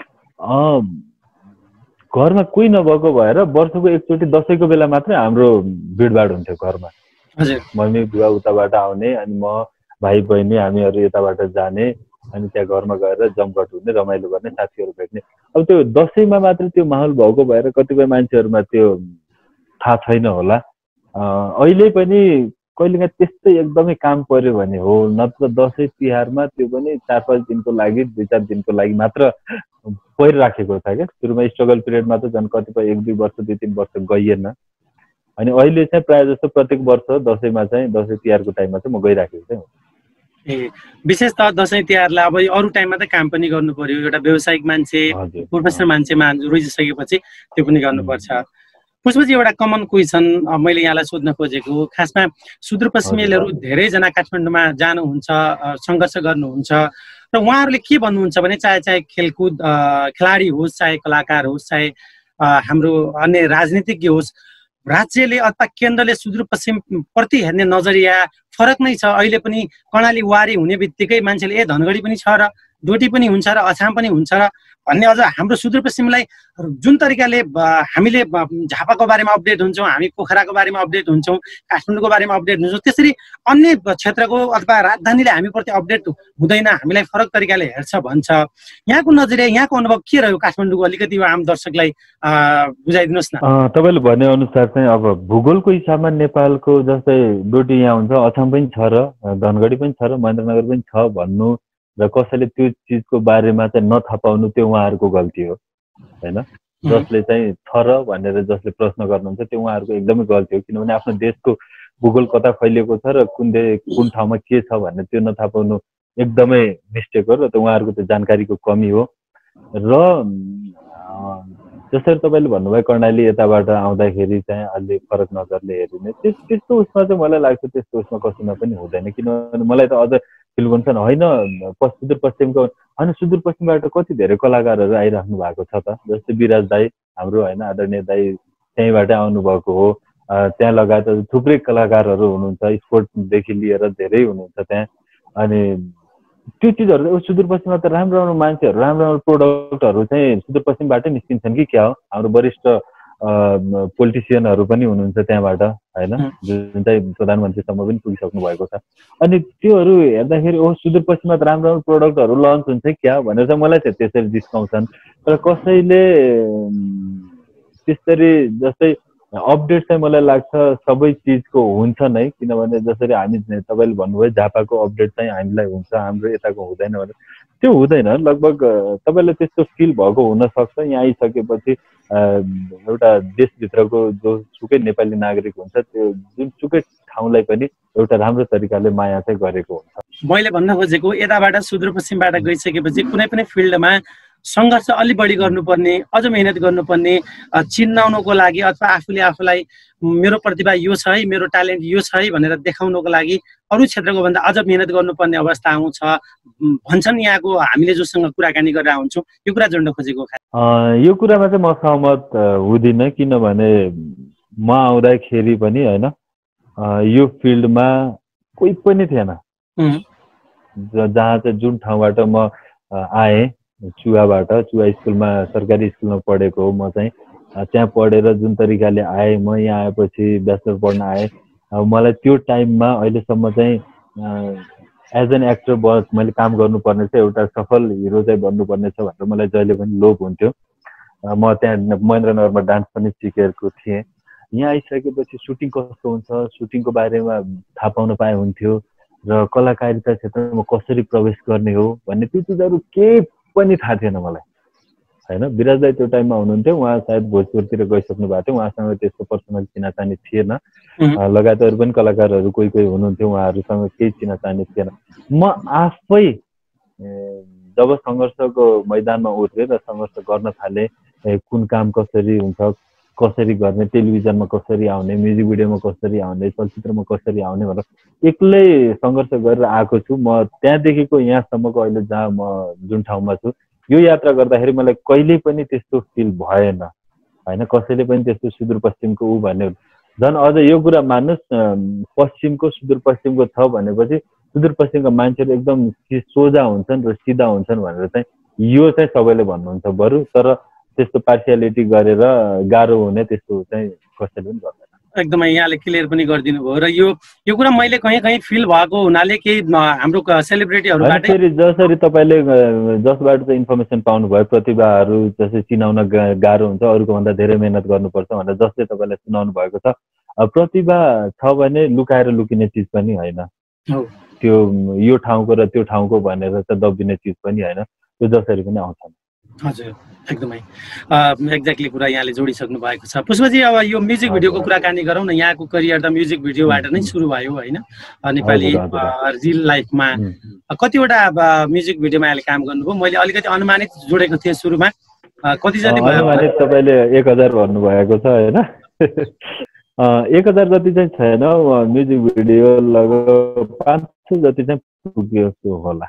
S1: घरमा कोही नभएको भएर वर्षको एकचोटि दसैँको बेला मात्रै हाम्रो भिडभाड हुन्थ्यो घरमा। मम्मी बुवा उताबाट आउने अनि म भाइ बहिनी हामीहरू यताबाट जाने, अनि त्यहाँ घरमा गएर जमघट हुने, रमाइलो गर्ने, साथीहरू भेट्ने। अब त्यो दसैँमा मात्र त्यो माहौल भएको भएर कतिपय मान्छेहरूमा त्यो थाहा छैन होला। अहिले पनि कहिलेकाहीँ त्यस्तै एकदमै काम पर्यो भने हो, नत्र दसैँ तिहारमा त्यो पनि 4-5 दिनको लागि 2-4 दिनको लागि मात्र परिराखेको छ क्या। सुरुमा स्ट्रगल पिरियडमा त झन् कतिपय 1-2 वर्ष 2-3 वर्ष गइएन। अनि अहिले चाहिँ प्रायः जस्तो प्रत्येक वर्ष दसैँमा चाहिँ दसैँ तिहारको टाइममा चाहिँ म गइराखेको चाहिँ हो।
S5: विशेष त दसैँ तिहारलाई अब अरू टाइममा त काम पनि गर्नु पर्यो, एउटा व्यावसायिक मान्छे प्रोफेसनल मान्छेमा रोजिसकेपछि त्यो पनि गर्नुपर्छ। त्यसपछि एउटा कमन क्वेसन मैले यहाँलाई सोध्न खोजेको, खासमा सुदूरपश्चिमेलीहरू धेरैजना काठमाडौँमा जानुहुन्छ, सङ्घर्ष गर्नुहुन्छ र उहाँहरूले के भन्नुहुन्छ भने चाहे खेलकुद खेलाडी होस्, चाहे कलाकार होस्, चाहे हाम्रो अन्य राजनीतिज्ञ होस्, राज्यले अथवा केन्द्रले सुदूरपश्चिम प्रति हेर्ने नजरिया फरक नै छ। अहिले पनि कर्णाली वारी हुने बित्तिकै मान्छेले धनगढी पनि छ र डोटी पनि हुन्छ र अछाम पनि हुन्छ र भन्ने, अझ हाम्रो सुदूरपश्चिमलाई जुन तरिकाले हामीले झापाको बारेमा अपडेट हुन्छौँ, हामी पोखराको बारेमा अपडेट हुन्छौँ, काठमाडौँको बारेमा अपडेट हुन्छौँ, त्यसरी अन्य क्षेत्रको अथवा राजधानीले हामीप्रति अपडेट हुँदैन, हामीलाई फरक तरिकाले हेर्छ भन्छ। यहाँको नजरिया, यहाँको अनुभव के रह्यो काठमाडौँको, अलिकति आम दर्शकलाई बुझाइदिनुहोस् न।
S1: तपाईँले भने अनुसार चाहिँ अब भूगोलको हिसाबमा नेपालको जस्तै डोटी यहाँ हुन्छ, अछाम पनि छ र धनगढी पनि छ र महेन्द्रनगर पनि छ भन्नु र कसैले त्यो चिजको बारेमा चाहिँ नथाहा पाउनु त्यो उहाँहरूको गल्ती हो होइन। जसले चाहिँ छ र भनेर जसले प्रश्न गर्नुहुन्छ त्यो उहाँहरूको एकदमै गल्ती हो, किनभने आफ्नो देशको भूगोल कता फैलिएको छ र कुन ठाउँमा के छ भन्ने त्यो नथाहा पाउनु एकदमै मिस्टेक हो र त्यो उहाँहरूको त्यो जानकारीको कमी हो। र जसरी तपाईँले भन्नुभयो कर्णाली यताबाट आउँदाखेरि चाहिँ अलि फरक नजरले हेरिने, त्यस्तो उसमा चाहिँ मलाई लाग्छ त्यस्तो उसमा कसैमा पनि हुँदैन। किनभने मलाई त अझ फिल गर्नु छैन होइन, सुदूरपश्चिमको होइन, सुदूरपश्चिमबाट कति धेरै कलाकारहरू आइराख्नु भएको छ त, जस्तै विराज दाई हाम्रो होइन, आदरणीय दाई त्यहीँबाटै आउनुभएको हो। त्यहाँ लगायत थुप्रै कलाकारहरू हुनुहुन्छ, स्पोर्टदेखि लिएर धेरै हुनुहुन्छ त्यहाँ। अनि त्यो चिजहरू सुदूरपश्चिममा त राम्रो राम्रो मान्छेहरू, राम्रो राम्रो प्रोडक्टहरू चाहिँ सुदूरपश्चिमबाटै निस्किन्छन् कि क्या हो। हाम्रो वरिष्ठ पोलिटिसियनहरू पनि हुनुहुन्छ त्यहाँबाट होइन, जुन चाहिँ प्रधानमन्त्रीसम्म पनि पुगिसक्नु भएको छ। अनि त्योहरू हेर्दाखेरि सुदूरपश्चिममा त राम्रो राम्रो प्रोडक्टहरू लन्च हुन्छ क्या भनेर चाहिँ मलाई चाहिँ त्यसरी जिस्काउँछन्। तर कसैले त्यसरी जस्तै अपडेट चाहिँ मलाई लाग्छ सबै चिजको हुन्छ नै, किनभने जसरी हामी तपाईँले भन्नुभयो झापाको अपडेट चाहिँ हामीलाई हुन्छ, हाम्रो यताको हुँदैन भनेर, त्यो हुँदैन। लगभग तपाईँलाई त्यस्तो फिल भएको हुनसक्छ यहाँ आइसकेपछि। एउटा देशभित्रको जोसुकै नेपाली नागरिक हुन्छ त्यो जुनसुकै ठाउँलाई पनि एउटा राम्रो तरिकाले माया चाहिँ गरेको हुन्छ।
S5: मैले भन्न खोजेको यताबाट सुदूरपश्चिमबाट गइसकेपछि कुनै पनि फिल्डमा सङ्घर्ष अलि बढी गर्नुपर्ने, अझ मेहनत गर्नुपर्ने, चिनाउनको लागि अथवा आफूले आफूलाई मेरो प्रतिभा यो छ है, मेरो ट्यालेन्ट यो छ है भनेर देखाउनको लागि अरू क्षेत्रको भन्दा अझ मेहनत गर्नुपर्ने अवस्था आउँछ भन्छन् यहाँको हामीले जोसँग कुराकानी गरेर हुन्छौँ। यो कुरा जोड्न खोजेको।
S1: यो कुरामा चाहिँ म सहमत हुँदिनँ, किनभने म आउँदाखेरि पनि होइन यो फिल्डमा कोही पनि थिएन। जहाँ चाहिँ जुन ठाउँबाट म आएँ, चुवाबाट, चुवा स्कुलमा सरकारी स्कुलमा पढेको हो म चाहिँ, त्यहाँ पढेर जुन तरिकाले आएँ, म यहाँ आएपछि ब्याचलर पढ्न आएँ। मलाई त्यो टाइममा अहिलेसम्म चाहिँ एज एन एक्टर मैले काम गर्नुपर्ने छ, एउटा सफल हिरो चाहिँ बन्नुपर्ने छ भनेर मलाई जहिले पनि लोभ हुन्थ्यो। म त्यहाँ महेन्द्रनगरमा डान्स पनि सिकेको थिएँ। यहाँ आइसकेपछि सुटिङ कस्तो हुन्छ, सुटिङको बारेमा थाहा पाउन पाए हुन्थ्यो र कलाकारिता क्षेत्रमा कसरी प्रवेश गर्ने हो भन्ने त्यो चिजहरू केही पनि थाहा थिएन मलाई होइन। विराज दाई त्यो टाइममा हुनुहुन्थ्यो, उहाँ सायद भोजपुरतिर गइसक्नु भएको थियो, उहाँसँग त्यस्तो पर्सनल चिनाचानी थिएन। लगायत अरू पनि कलाकारहरू कोही कोही हुनुहुन्थ्यो, उहाँहरूसँग केही चिनाचानी थिएन। म आफै जब सङ्घर्षको मैदानमा उत्रेँ र सङ्घर्ष गर्न थालेँ, कुन काम कसरी हुन्छ, कसरी गर्ने, टेलिभिजनमा कसरी आउने, म्युजिक भिडियोमा कसरी आउने, चलचित्रमा कसरी आउने भनेर एक्लै सङ्घर्ष गरेर आएको छु। म त्यहाँदेखिको यहाँसम्मको अहिले जहाँ म जुन ठाउँमा छु, यो यात्रा गर्दाखेरि मलाई कहिल्यै पनि त्यस्तो फिल भएन होइन। कसैले पनि त्यस्तो सुदूरपश्चिमको ऊ भन्यो झन् अझ यो कुरा मान्नुहोस्, पश्चिमको सुदूरपश्चिमको छ भनेपछि सुदूरपश्चिमका मान्छेहरू एकदम सोझा हुन्छन् र सिधा हुन्छन् भनेर चाहिँ यो चाहिँ सबैले भन्नुहुन्छ। बरु तर त्यस्तो पार्सियालिटी गरेर गाह्रो हुने त्यस्तो चाहिँ कसैले पनि गर्दैन।
S5: एकदमै यहाँले क्लियर पनि गरिदिनु भयो र यो कुरा मैले कहीँ कहीँ फिल भएको हुनाले केही हाम्रो सेलिब्रिटीहरूबाट
S1: फेरि जसरी तपाईँले जसबाट चाहिँ इन्फर्मेसन पाउनुभयो, प्रतिभाहरू जसरी चिनाउन गाह्रो हुन्छ, अरूको भन्दा धेरै मेहनत गर्नुपर्छ भनेर जसले तपाईँलाई सुनाउनु भएको छ, प्रतिभा छ भने लुकाएर लुकिने चिज पनि होइन, त्यो यो ठाउँको र त्यो ठाउँको भनेर चाहिँ दबिने चिज पनि होइन, त्यो जसरी पनि आउँछ।
S5: हजुर एकदमै एक्ज्याक्टली कुरा यहाँले जोडिसक्नु भएको छ। पुष्पजी अब यो म्युजिक भिडियोको कुराकानी गरौँ न। यहाँको करियर त म्युजिक भिडियोबाट नै सुरु भयो होइन, नेपाली रियल लाइफमा कतिवटा म्युजिक भिडियोमा यहाँले काम गर्नुभयो? मैले अलिकति अनुमानित जोडेको थिएँ सुरुमा, कति जति भयो?
S1: अनुमानित तपाईँले 1000 भन्नुभएको छ होइन, 1000 जति चाहिँ छैन, म्युजिक भिडियो लगभग 500 जति चाहिँ पुग्यो होला।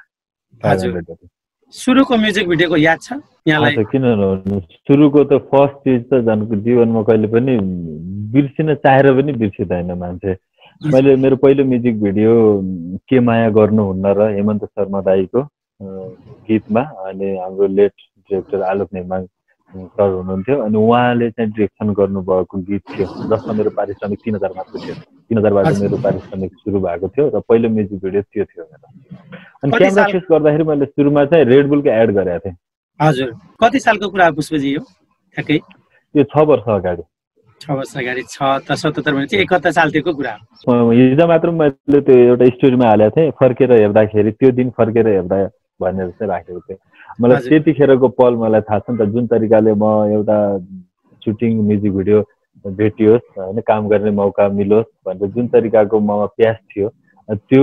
S5: सुरुको म्युजिक भिडियोको याद छ यहाँलाई?
S1: किन नहुनु, सुरुको त फर्स्ट चिज त झन् जीवनमा कहिले पनि बिर्सिन चाहेर पनि बिर्सिँदैन मान्छे। मैले मेरो पहिलो म्युजिक भिडियो के माया गर्नुहुन्न र हेमन्त शर्मा दाईको गीतमा, अनि हाम्रो लेट डिरेक्टर आलोक निर्माण सर हुनुहुन्थ्यो, अनि उहाँले चाहिँ डिरेक्सन गर्नुभएको गीत थियो जसमा मेरो पारिश्रमिक 3000 मात्र थियो। 3000बाट मेरो पारिश्रमिक सुरु भएको थियो र पहिलो म्युजिक भिडियो त्यो थियो मेरो। अनि क्यामेरा फिक्स गर्दाखेरि मैले सुरुमा चाहिँ रेड बुलको एड गरेको थिएँ।
S5: हजुर, कति सालको कुरा पुष्पजी यो? ठ्याक्कै
S1: यो 6 वर्ष अगाडि।
S5: 6 वर्ष अगाडि, 77 भने चाहिँ 71 सालतिरको कुरा
S1: हो। हिजो मात्र मैले त्यो एउटा स्टोरीमा हालेको थिएँ, फर्केर हेर्दाखेरि त्यो दिन फर्केर हेर्दा भनेर चाहिँ राखेको थिएँ। मलाई त्यतिखेरको पल मलाई थाहा छ नि त, जुन तरिकाले म एउटा सुटिङ म्युजिक भिडियो भेटियोस् होइन, काम गर्ने मौका मिलोस् भनेर जुन तरिकाको ममा प्यास थियो, त्यो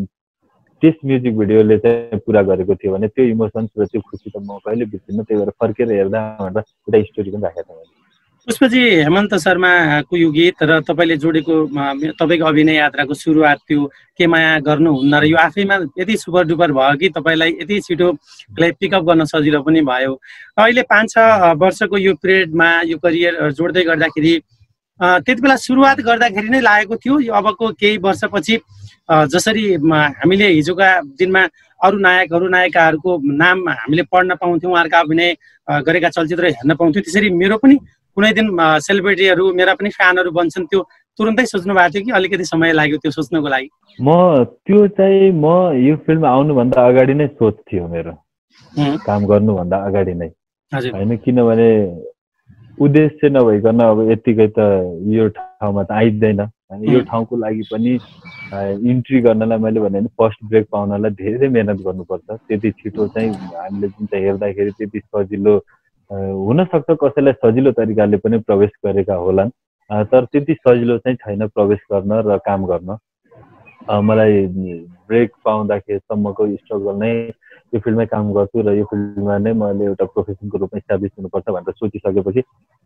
S1: त्यस म्युजिक भिडियोले चाहिँ पुरा गरेको थियो भने त्यो इमोसन्स र त्यो खुसी त म कहिले बिर्सिन्न। त्यही भएर फर्केर हेर्दा भनेर एउटा स्टोरी पनि राखेको थिएँ।
S5: पुष्पजी, हेमन्त शर्माको यो गीत र तपाईँले जोडेको तपाईँको अभिनय यात्राको सुरुवात त्यो के माया गर्नुहुन्न र यो आफैमा यति सुपर डुपर भयो कि तपाईँलाई यति छिटो पिकअप गर्न सजिलो पनि भयो। अहिले 5-6 वर्षको यो पिरियडमा यो करियर जोड्दै गर्दाखेरि त्यति बेला सुरुवात गर्दाखेरि नै लागेको थियो यो अबको केही वर्षपछि जसरी हामीले हिजोका दिनमा अरू नायकहरू नायिकाहरूको नाम हामीले पढ्न पाउँथ्यौँ, उहाँहरूको अभिनय गरेका चलचित्र हेर्न पाउँथ्यौँ, त्यसरी मेरो पनि कुनै दिन सेलिब्रिटीहरू मेरा पनि फ्यानहरू बन्छन्, त्यो तुरुन्तै सोच्नु भएको थियो कि अलिकति समय लाग्यो त्यो सोच्नको लागि?
S1: त्यो चाहिँ म यो फिल्ममा आउनुभन्दा अगाडि नै सोच थियो मेरो, काम गर्नुभन्दा अगाडि नै होइन। किनभने उद्देश्य नभइकन अब यतिकै त यो ठाउँमा त आइदैन, यो ठाउँको लागि पनि इन्ट्री गर्नलाई मैले भने फर्स्ट ब्रेक पाउनलाई धेरै मेहनत गर्नुपर्छ। त्यति छिटो चाहिँ हामीले जुन चाहिँ हेर्दाखेरि त्यति सजिलो हुनसक्छ, कसैलाई सजिलो तरिकाले पनि प्रवेश गरेका होलान्, तर त्यति सजिलो चाहिँ छैन प्रवेश गर्न र काम गर्न। मलाई ब्रेक पाउँदाखेरिसम्मको स्ट्रगल नै यो फिल्ममै काम गर्छु र यो फिल्ममा नै मैले एउटा प्रोफेसनको रूपमा इस्टाब्लिस हुनुपर्छ भनेर सोचिसकेपछि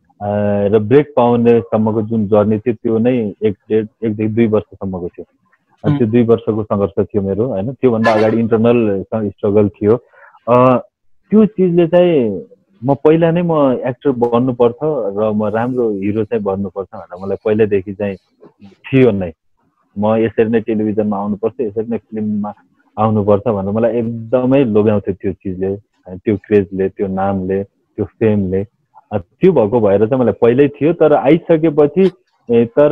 S1: र ब्रेक पाउनेसम्मको जुन जर्नी थियो त्यो नै 1.5-2 वर्षसम्मको थियो। त्यो 2 वर्षको सङ्घर्ष थियो मेरो होइन। त्योभन्दा अगाडि इन्टरनल स्ट्रगल थियो। त्यो चिजले चाहिँ म पहिला नै म एक्टर बन्नुपर्छ र म राम्रो हिरो चाहिँ बन्नुपर्छ भनेर मलाई पहिल्यैदेखि चाहिँ थियो नै। म यसरी नै टेलिभिजनमा आउनुपर्छ, यसरी नै फिल्ममा आउनुपर्छ भनेर मलाई एकदमै लोभ्याउँथ्यो त्यो चिजले, त्यो क्रेजले, त्यो नामले, त्यो फेमले। त्यो भएको भएर चाहिँ मलाई पहिल्यै थियो। तर आइसकेपछि तर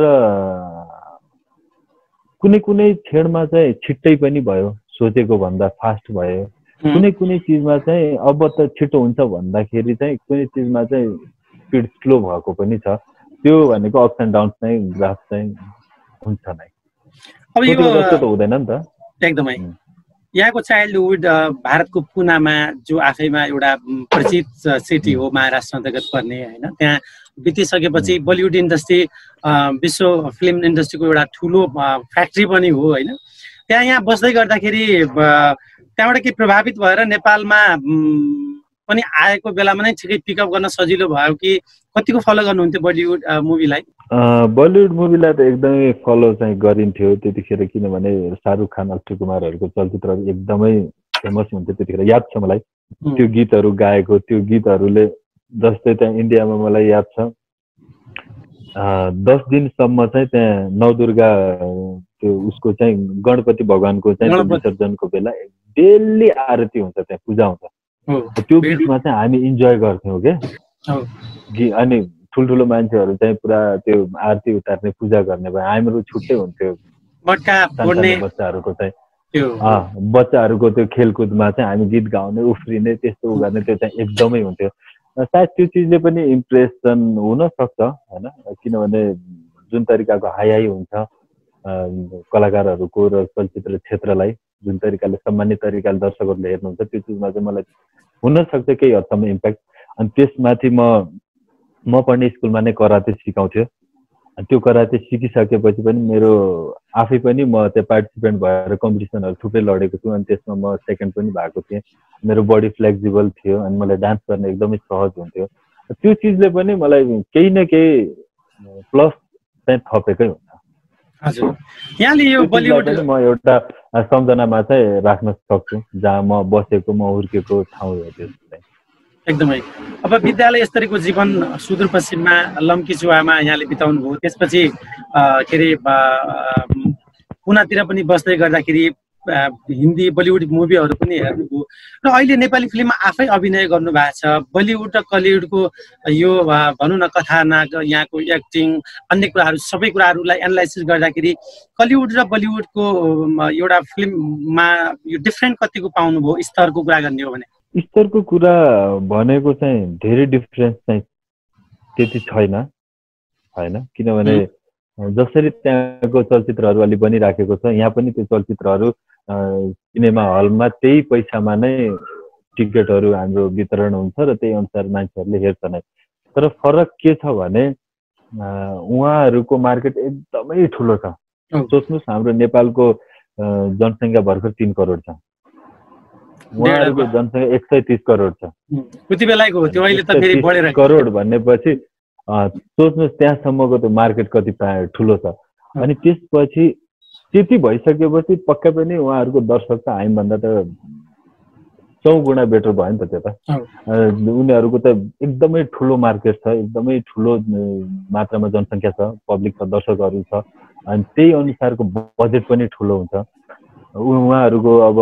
S1: कुनै कुनै क्षणमा चाहिँ छिट्टै पनि भयो, सोचेको भन्दा फास्ट भयो। कुनै कुनै चिजमा चाहिँ अब त छिटो हुन्छ भन्दाखेरि चाहिँ कुनै चिजमा चाहिँ स्पिड स्लो भएको पनि छ। त्यो भनेको अप्स एन्ड डाउन्स नै, ग्राफ चाहिँ हुन्छ नै,
S5: अब यो
S1: त हुँदैन नि त।
S5: एकदमै यहाँको चाइल्डहुड भारतको पुनामा जो आफैमा एउटा परिचित सिटी हो महाराष्ट्र अन्तर्गत पर्ने होइन, त्यहाँ बितिसकेपछि बलिउड इन्डस्ट्री विश्व फिल्म इन्डस्ट्रीको एउटा ठुलो फ्याक्ट्री पनि हो होइन। त्यहाँ यहाँ बस्दै गर्दाखेरि त्यहाँबाट के प्रभावित भएर नेपालमा पनि आएको बेलामा नै ठिकै पिकअप गर्न सजिलो भयो कि कतिको फलो गर्नुहुन्थ्यो बलिउड मुभीलाई?
S1: बलिउड मुभीलाई त एकदमै फलो चाहिँ गरिन्थ्यो त्यतिखेर, किनभने शाहरुख खान, अक्षय कुमारहरूको चलचित्रहरू एकदमै फेमस हुन्थ्यो त्यतिखेर। याद छ मलाई त्यो गीतहरू गाएको, त्यो गीतहरूले जस्तै त्यहाँ इन्डियामा मलाई याद छ 10 दिनसम्म चाहिँ त्यहाँ नवदुर्गा त्यो उसको चाहिँ गणपति भगवानको चाहिँ विसर्जनको बेला डेली आरती हुन्छ, त्यहाँ पूजा हुन्छ। त्यो बिचमा चाहिँ हामी इन्जोय गर्थ्यौँ के। अनि ठुल्ठुलो मान्छेहरू चाहिँ पुरा त्यो आरती उतार्ने, पूजा गर्ने भए हाम्रो छुट्टै हुन्थ्यो। बच्चाहरूको त्यो खेलकुदमा चाहिँ हामी गीत गाउने, उफ्रिने, त्यस्तो गर्ने, त्यो चाहिँ एकदमै हुन्थ्यो। सायद त्यो चिजले पनि इम्प्रेसन हुन सक्छ होइन, किनभने जुन तरिकाको हाई हुन्छ कलाकारहरूको र चलचित्र क्षेत्रलाई जुन तरिकाले सम्मानित तरिकाले दर्शकहरूले हेर्नुहुन्छ, त्यो चिजमा चाहिँ मलाई हुनसक्छ केही हदसम्म इम्प्याक्ट। अनि त्यसमाथि म पढ्ने स्कुलमा नै कराते सिकाउँथ्यो। त्यो कराते सिकिसकेपछि पनि मेरो आफै पनि म त्यहाँ पार्टिसिपेन्ट भएर कम्पिटिसनहरू थुप्रै लडेको छु। अनि त्यसमा म सेकेन्ड पनि भएको थिएँ। मेरो बडी फ्लेक्सिबल थियो अनि मलाई डान्स गर्न एकदमै सहज हुन्थ्यो। त्यो चिजले पनि मलाई केही न केही प्लस चाहिँ थपेकै हुन्छ।
S5: हजुर, यहाँले यो बलिउड
S1: म एउटा सम्झनामा चाहिँ राख्न सक्छु जहाँ म बसेको, म हुर्केको ठाउँ हो त्यो।
S5: एकदमै। अब विद्यालय स्तरको जीवन सुदूरपश्चिममा लम्कीचुवामा यहाँले बिताउनु भयो, त्यसपछि के अरे पुनातिर पनि बस्दै गर्दाखेरि हिन्दी बलिउड मुभीहरू पनि हेर्नुभयो र अहिले नेपाली फिल्ममा आफै अभिनय गर्नु भएको छ। बलिउड र कलिउडको यो भनौँ न कथानक, यहाँको एक्टिङ, अन्य कुराहरू सबै कुराहरूलाई एनालाइसिस गर्दाखेरि कलिउड र बलिउडको एउटा फिल्ममा यो डिफ्रेन्ट कतिको पाउनुभयो स्तरको कुरा गर्ने हो भने?
S1: स्तरको कुरा भनेको चाहिँ धेरै डिफरेन्स चाहिँ त्यति छैन होइन, किनभने जसरी त्यहाँको चलचित्रहरू अलि बनिराखेको छ यहाँ पनि त्यो चलचित्रहरू सिनेमा हलमा त्यही पैसामा नै टिकटहरू हाम्रो वितरण हुन्छ र त्यही अनुसार मान्छेहरूले हेर्छ नै। तर फरक के छ भने उहाँहरूको मार्केट एकदमै ठुलो छ। सोच्नुहोस् हाम्रो नेपालको जनसङ्ख्या भर्खर 3 करोड छ, उहाँहरूको जनसङ्ख्या 130 करोड छ।
S5: उति बेलाको हो त्यो, अहिले त फेरि बढेर
S1: करोड भनेपछि सोच्नुहोस् त्यहाँसम्मको त्यो मार्केट कति ठुलो छ। अनि त्यसपछि त्यति भइसकेपछि पक्कै पनि उहाँहरूको दर्शक त हामीभन्दा त 100 गुणा बेटर भयो नि त। त्यो त उनीहरूको त एकदमै ठुलो मार्केट छ, एकदमै ठुलो मात्रामा जनसङ्ख्या छ, पब्लिक छ, दर्शकहरू छ। अनि त्यही अनुसारको बजेट पनि ठुलो हुन्छ। उहाँहरूको अब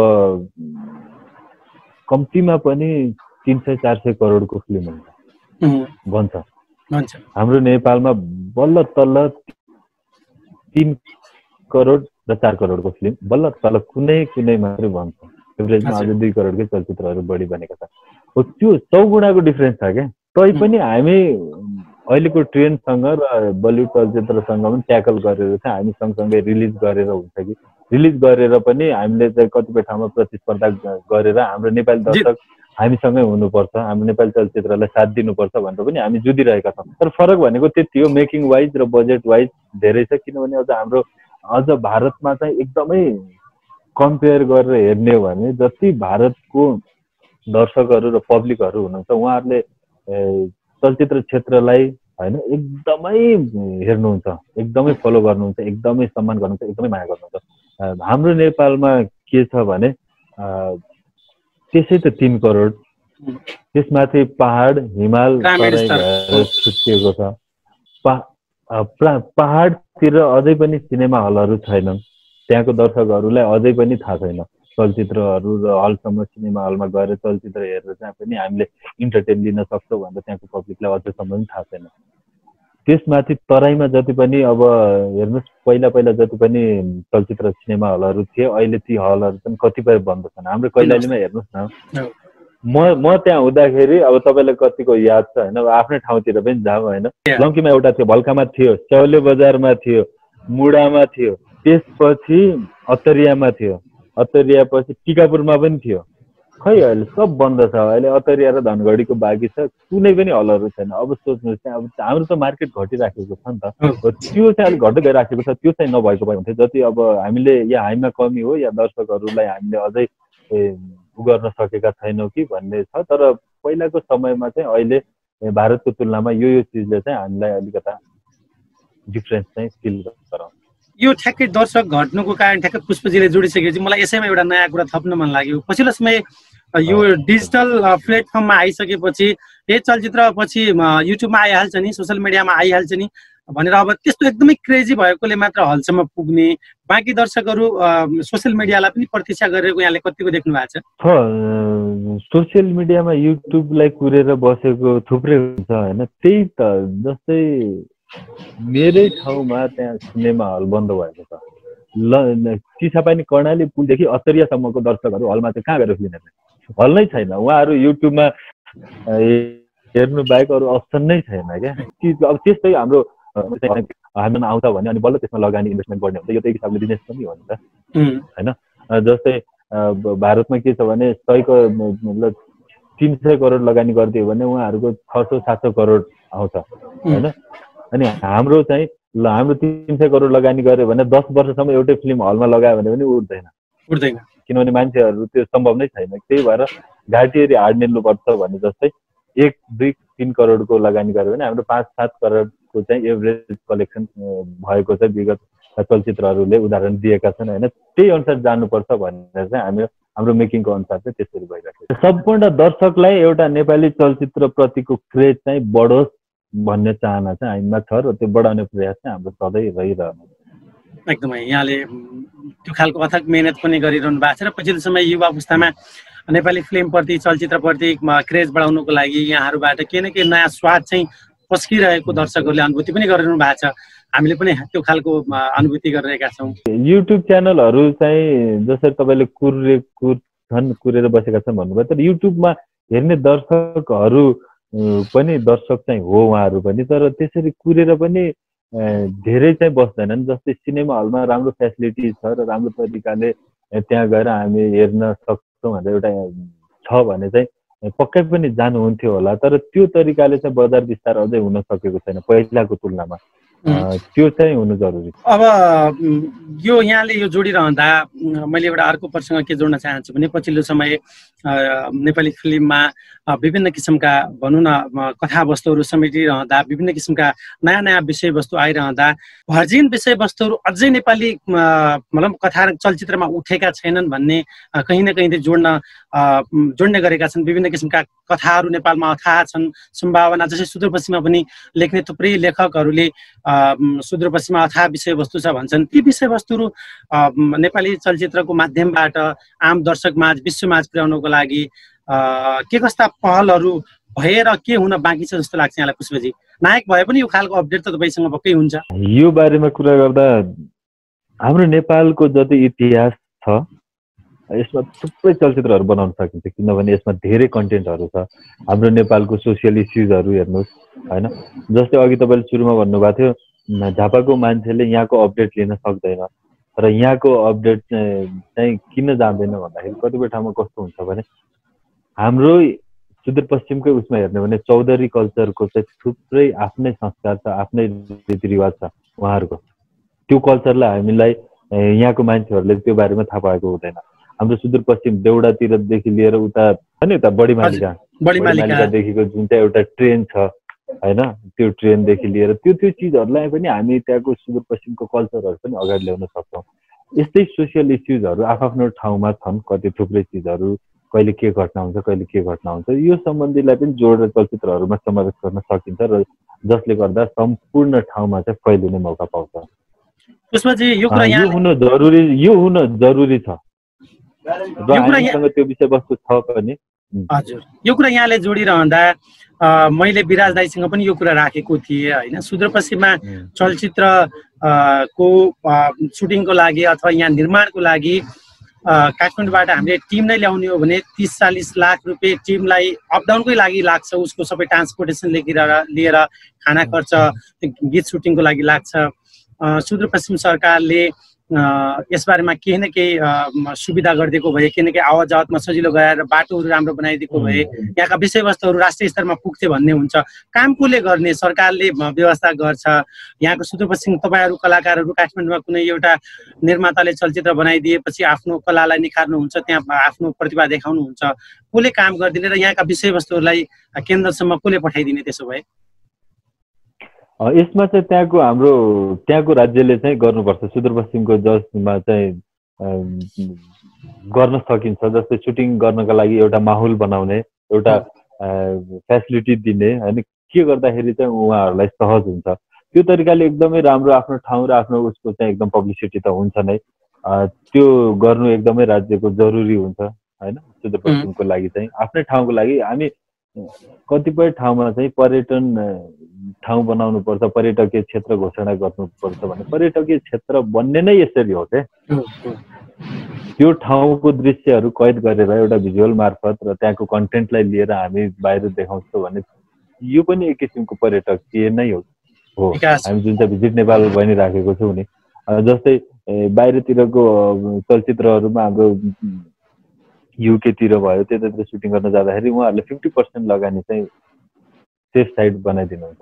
S1: कम्तीमा पनि 300-400 करोडको फिल्म हुन्छ भन्छ। हाम्रो नेपालमा बल्ल तल्ल 3 करोड र 4 करोडको फिल्म बल्ल तल कुनै मात्रै भन्छ। एभरेजमा अझै 2 करोडकै चलचित्रहरू बढी बनेका छन्। त्यो 100 गुणाको डिफरेन्स छ क्या। तैपनि हामी अहिलेको ट्रेन्डसँग र बलिउड चलचित्रसँग पनि ट्याकल गरेर चाहिँ हामी सँगसँगै रिलिज गरेर हुन्छ कि रिलिज गरेर पनि हामीले चाहिँ कतिपय ठाउँमा प्रतिस्पर्धा गरेर हाम्रो नेपाली दर्शक हामीसँगै हुनुपर्छ, हाम्रो नेपाली चलचित्रलाई साथ दिनुपर्छ भनेर पनि हामी जुधिरहेका छौँ। तर फरक भनेको त्यति हो, मेकिङ वाइज र बजेट वाइज धेरै छ। किनभने अझ भारतमा चाहिँ एकदमै कम्पेयर गरेर हेर्ने हो भने जति भारतको दर्शकहरू र पब्लिकहरू हुनुहुन्छ उहाँहरूले चलचित्र क्षेत्रलाई होइन एकदमै हेर्नुहुन्छ, एकदमै फलो गर्नुहुन्छ, एकदमै सम्मान गर्नुहुन्छ, एकदमै माया गर्नुहुन्छ। हाम्रो नेपालमा के छ भने त्यसै त 3 करोड, त्यसमाथि पहाड हिमाल छुट्टिएको छ। पहाडतिर अझै पनि सिनेमा हलहरू छैनन्, त्यहाँको दर्शकहरूलाई अझै पनि थाहा छैन चलचित्रहरू र हलसम्म सिनेमा हलमा गएर चलचित्र हेरेर चाहिँ पनि हामीले इन्टरटेन लिन सक्छौँ भनेर त्यहाँको पब्लिकलाई अझैसम्म पनि थाहा छैन। त्यसमाथि तराईमा जति पनि अब हेर्नुहोस् पहिला जति पनि चलचित्र सिनेमा हलहरू थिए अहिले ती हलहरू चाहिँ कतिपय बन्द छन्। हाम्रो कैलालीमा हेर्नुहोस् न, म त्यहाँ हुँदाखेरि अब तपाईँलाई कतिको याद छ होइन, अब आफ्नै ठाउँतिर पनि जाऊँ होइन, लङ्कीमा एउटा थियो, भल्कामा थियो, स्याउले बजारमा थियो, मुडामा थियो, त्यसपछि अत्तरियामा थियो, अतरियापछि टिकापुरमा पनि थियो, खै अहिले सब बन्द छ। अहिले अतरिया र धनगढीको बाँकी छ, कुनै पनि हलहरू छैन। अब सोच्नुहोस् चाहिँ अब हाम्रो त मार्केट घटिराखेको छ नि त, त्यो चाहिँ अलिक घट्दै गइराखेको छ। त्यो चाहिँ नभएको भए हुन्थ्यो। जति अब हामीले या हामीमा कमी हो या दर्शकहरूलाई हामीले अझै उ गर्न सकेका छैनौँ कि भन्ने छ। तर पहिलाको समयमा चाहिँ अहिले भारतको तुलनामा यो चिजले चाहिँ हामीलाई अलिकता डिफ्रेन्स चाहिँ फिल गराउँछ।
S5: यो ठ्याक्कै दर्शक घट्नुको कारण ठ्याक्कै पुष्पजीले जोडिसकेपछि मलाई यसैमा एउटा नयाँ कुरा थप्न मन लाग्यो। पछिल्लो समय यो डिजिटल प्लेटफर्ममा आइसकेपछि यही चलचित्र पछि युट्युबमा आइहाल्छ नि, सोसियल मिडियामा आइहाल्छ नि भनेर अब त्यस्तो एकदमै क्रेजी भएकोले मात्र हलसम्म पुग्ने, बाँकी दर्शकहरू सोसियल मिडियालाई पनि प्रतीक्षा गरेको यहाँले कतिको देख्नु भएको छ?
S1: सोसियल मिडियामा युट्युबलाई कुरेर बसेको थुप्रै हुन्छ होइन। त्यही त जस्तै मेरै ठाउँमा त्यहाँ सिनेमा हल बन्द भएको छ। चिसापानी कर्णाली पुलदेखि अतरियासम्मको दर्शकहरू हलमा चाहिँ कहाँ गएर फिल्म हेर्ने? हल नै छैन। उहाँहरू युट्युबमा हेर्नु बाहेक अरू अप्सन नै छैन क्या। अब त्यस्तै हाम्रो हामीमा आउँछ भने अनि बल्ल त्यसमा लगानी इन्भेस्टमेन्ट गर्ने हुन्छ। यो त एक हिसाबले बिजनेस पनि हो नि त होइन। जस्तै भारतमा के छ भने 300 करोड लगानी गरिदियो भने उहाँहरूको 600-700 करोड आउँछ होइन। अनि हाम्रो चाहिँ हाम्रो 300 करोड लगानी गर्यो भने 10 वर्षसम्म एउटै फिल्म हलमा लगायो भने पनि उठ्दैन, किनभने मान्छेहरू त्यो सम्भव नै छैन। त्यही भएर घाँटी हाड निल्नुपर्छ भने जस्तै 1, 2, 3 करोडको लगानी गर्यो भने हाम्रो 5-7 करोडको चाहिँ एभरेज कलेक्सन भएको चाहिँ विगत चलचित्रहरूले उदाहरण दिएका छन् होइन। त्यही अनुसार जानुपर्छ भनेर चाहिँ हाम्रो मेकिङको अनुसार चाहिँ त्यसरी भइरहेको छ। सम्पूर्ण दर्शकलाई एउटा नेपाली चलचित्रप्रतिको क्रेज चाहिँ बढोस् भन्ने चाहना चाहिँ हामीमा छ र त्यो बढाउने प्रयास चाहिँ हाम्रो सधैँ रहिरहनु।
S5: एकदमै यहाँले त्यो खालको अथक मेहनत पनि गरिरहनु भएको छ र पछिल्लो समय युवा अवस्थामा नेपाली फिल्मप्रति चलचित्रप्रति क्रेज बढाउनुको लागि यहाँहरूबाट के न के नयाँ स्वाद चाहिँ पस्किरहेको दर्शकहरूले अनुभूति पनि गरिरहनु भएको छ। हामीले पनि त्यो खालको अनुभूति गरिरहेका छौँ।
S1: युट्युब च्यानलहरू चाहिँ जसरी तपाईँले कुरेर बसेका छन् भन्नुभयो, तर युट्युबमा हेर्ने दर्शकहरू पनि दर्शक चाहिँ हो उहाँहरू पनि, तर त्यसरी कुरेर पनि धेरै चाहिँ बस्दैनन्। जस्तै सिनेमा हलमा राम्रो फेसिलिटी छ र राम्रो तरिकाले त्यहाँ गएर हामी हेर्न सक्छौँ भनेर एउटा छ भने चाहिँ पक्कै पनि जानुहुन्थ्यो होला। तर त्यो तरिकाले चाहिँ बजार विस्तार अझै हुन सकेको छैन पहिलाको तुलनामा। त्यो चाहिँ हुनु जरुरी।
S5: अब यो यहाँले यो जोडिरहँदा मैले एउटा अर्को प्रसङ्ग के जोड्न चाहन्छु भने पछिल्लो समय नेपाली फिल्ममा विभिन्न किसिमका भनौँ न कथावस्तुहरू समेटिरहँदा विभिन्न किसिमका नयाँ नयाँ विषयवस्तु आइरहँदा भर्जिन विषयवस्तुहरू अझै नेपाली मतलब कथा चलचित्रमा उठेका छैनन् भन्ने कहीँ न कहीँ जोड्ने गरेका छन्। विभिन्न किसिमका कथाहरू नेपालमा अथाह छन्, सम्भावना। जस्तै सुदूरपश्चिममा पनि लेख्ने थुप्रै लेखकहरूले सुदूरपश्चिममा अथाह विषयवस्तु छ भन्छन्। ती विषयवस्तुहरू नेपाली चलचित्रको माध्यमबाट आम दर्शकमाझ विश्वमाझ पुर्याउनको लागि के कस्ता पहलहरू भए र के हुन बाँकी छ जस्तो लाग्छ यहाँलाई पुष्पजी? नायक भए पनि यो खालको अपडेट त तपाईँसँग पक्कै हुन्छ।
S1: यो बारेमा कुरा गर्दा हाम्रो नेपालको जति इतिहास छ यसमा थुप्रै चलचित्रहरू बनाउन सकिन्छ, किनभने यसमा धेरै कन्टेन्टहरू छ। हाम्रो नेपालको सोसियल इस्युजहरू हेर्नुहोस् होइन। जस्तै अघि तपाईँले सुरुमा भन्नुभएको थियो झापाको मान्छेले यहाँको अपडेट लिन सक्दैन, र यहाँको अपडेट चाहिँ किन जाँदैन भन्दाखेरि कतिपय ठाउँमा कस्तो हुन्छ भने हाम्रो सुदूरपश्चिमकै उसमा हेर्ने भने चौधरी कल्चरको चाहिँ थुप्रै आफ्नै संस्कार छ, आफ्नै रीतिरिवाज छ उहाँहरूको। त्यो कल्चरलाई हामीलाई यहाँको मान्छेहरूले त्यो बारेमा थाहा पाएको हुँदैन। हाम्रो सुदूरपश्चिम देउडातिरदेखि लिएर उता नि उता बढीमालिकादेखिको जुन चाहिँ एउटा ट्रेन छ होइन, त्यो ट्रेनदेखि लिएर त्यो चिजहरूलाई पनि हामी त्यहाँको सुदूरपश्चिमको कल्चरहरू पनि अगाडि ल्याउन सक्छौँ। यस्तै सोसियल इस्युजहरू आफ्नो ठाउँमा छन्, कति थुप्रै चिजहरू, कहिले के घटना हुन्छ कहिले के घटना हुन्छ। यो सम्बन्धीलाई पनि जोडेर चलचित्रहरूमा समावेश गर्न सकिन्छ र जसले गर्दा सम्पूर्ण ठाउँमा चाहिँ फैलिने मौका पाउँछ। यो हुन जरुरी छ र हामीसँग त्यो विषयवस्तु छ पनि।
S5: हजुर, यो कुरा यहाँले जोडिरहँदा मैले विराज दाइसँग पनि यो कुरा राखेको थिएँ होइन। सुदूरपश्चिममा चलचित्र को सुटिङको लागि अथवा यहाँ निर्माणको लागि काठमाडौँबाट हामीले टिम नै ल्याउने हो भने 30-40 लाख रुपियाँ टिमलाई अपडाउनकै लागि लाग्छ। उसको सबै ट्रान्सपोर्टेसन लिएर खाना खर्च, गीत सुटिङको लागि लाग्छ। सुदूरपश्चिम सरकारले यसबारेमा केही न केही सुविधा गरिदिएको भए, केही न केही आवाज जावतमा सजिलो गराएर बाटोहरू राम्रो बनाइदिएको भए, यहाँका विषयवस्तुहरू राष्ट्रिय स्तरमा पुग्थे भन्ने हुन्छ। काम कसले गर्ने? सरकारले व्यवस्था गर्छ। यहाँको सुदूरपश्चिम तपाईँहरू कलाकारहरू काठमाडौँमा कुनै एउटा निर्माताले चलचित्र बनाइदिएपछि आफ्नो कलालाई निखार्नुहुन्छ, त्यहाँ आफ्नो प्रतिभा देखाउनुहुन्छ, कसले काम गरिदिने र यहाँका विषयवस्तुहरूलाई केन्द्रसम्म कसले पठाइदिने? त्यसो भए
S1: यसमा चाहिँ त्यहाँको राज्यले चाहिँ गर्नुपर्छ। सुदूरपश्चिमको जसमा चाहिँ गर्न सकिन्छ, जस्तै सुटिङ गर्नका लागि एउटा माहौल बनाउने, एउटा फेसिलिटी दिने होइन, के गर्दाखेरि चाहिँ उहाँहरूलाई सहज हुन्छ। त्यो तरिकाले एकदमै राम्रो आफ्नो ठाउँ र आफ्नो उसको चाहिँ एकदम पब्लिसिटी त हुन्छ नै, त्यो गर्नु एकदमै राज्यको जरुरी हुन्छ होइन। सुदूरपश्चिमको लागि चाहिँ आफ्नै ठाउँको लागि हामी कतिपय ठाउँमा चाहिँ पर्यटन ठाउँ बनाउनु पर्छ, पर्यटकीय क्षेत्र घोषणा गर्नुपर्छ भने पर्यटकीय क्षेत्र बन्ने नै यसरी हो के। त्यो ठाउँको दृश्यहरू कैद गरेर एउटा भिजुअल मार्फत र त्यहाँको कन्टेन्टलाई लिएर हामी बाहिर देखाउँछौँ भने यो पनि एक किसिमको पर्यटकीय नै हो। हामी जुन चाहिँ भिजिट नेपाल बनिराखेको छौँ नि, जस्तै बाहिरतिरको चलचित्रहरूमा हाम्रो युकेतिर भयो, त्यतातिर सुटिङ गर्न जाँदाखेरि उहाँहरूले 50% लगानी चाहिँ सेफ साइड बनाइदिनुहुन्छ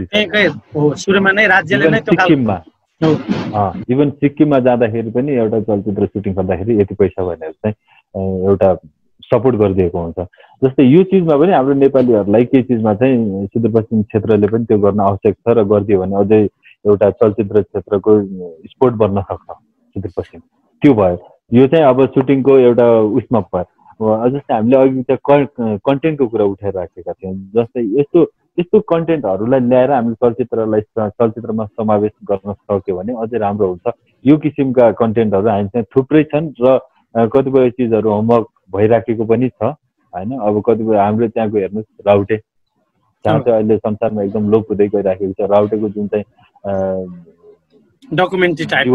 S1: सिक्किममा। इभन सिक्किममा जाँदाखेरि पनि एउटा चलचित्र सुटिङ गर्दाखेरि यति पैसा भनेर चाहिँ एउटा सपोर्ट गरिदिएको हुन्छ। जस्तै यो चिजमा पनि हाम्रो नेपालीहरूलाई केही चिजमा चाहिँ सुदूरपश्चिम क्षेत्रले पनि त्यो गर्न आवश्यक छ र गरिदियो भने अझै एउटा चलचित्र क्षेत्रको स्पोर्ट बन्न सक्छ सुदूरपश्चिम। त्यो भयो। यो चाहिँ अब सुटिङको एउटा उसमा भयो। जस्तै हामीले अघि चाहिँ कन्टेन्टको कुरा उठाइराखेका थियौँ। जस्तै यस्तो कन्टेन्टहरूलाई ल्याएर हामी चलचित्रमा समावेश गर्न सक्यो भने अझै राम्रो हुन्छ। यो किसिमका कन्टेन्टहरू हामीसँग थुप्रै छन् र कतिपय चिजहरू होमवर्क भइराखेको पनि छ होइन। अब कतिपय हाम्रो त्यहाँको हेर्नुहोस् राउटे, जहाँ चाहिँ अहिले संसारमा एकदम लोप हुँदै गइराखेको छ। राउटेको जुन चाहिँ
S5: डकुमेन्ट्री टाइप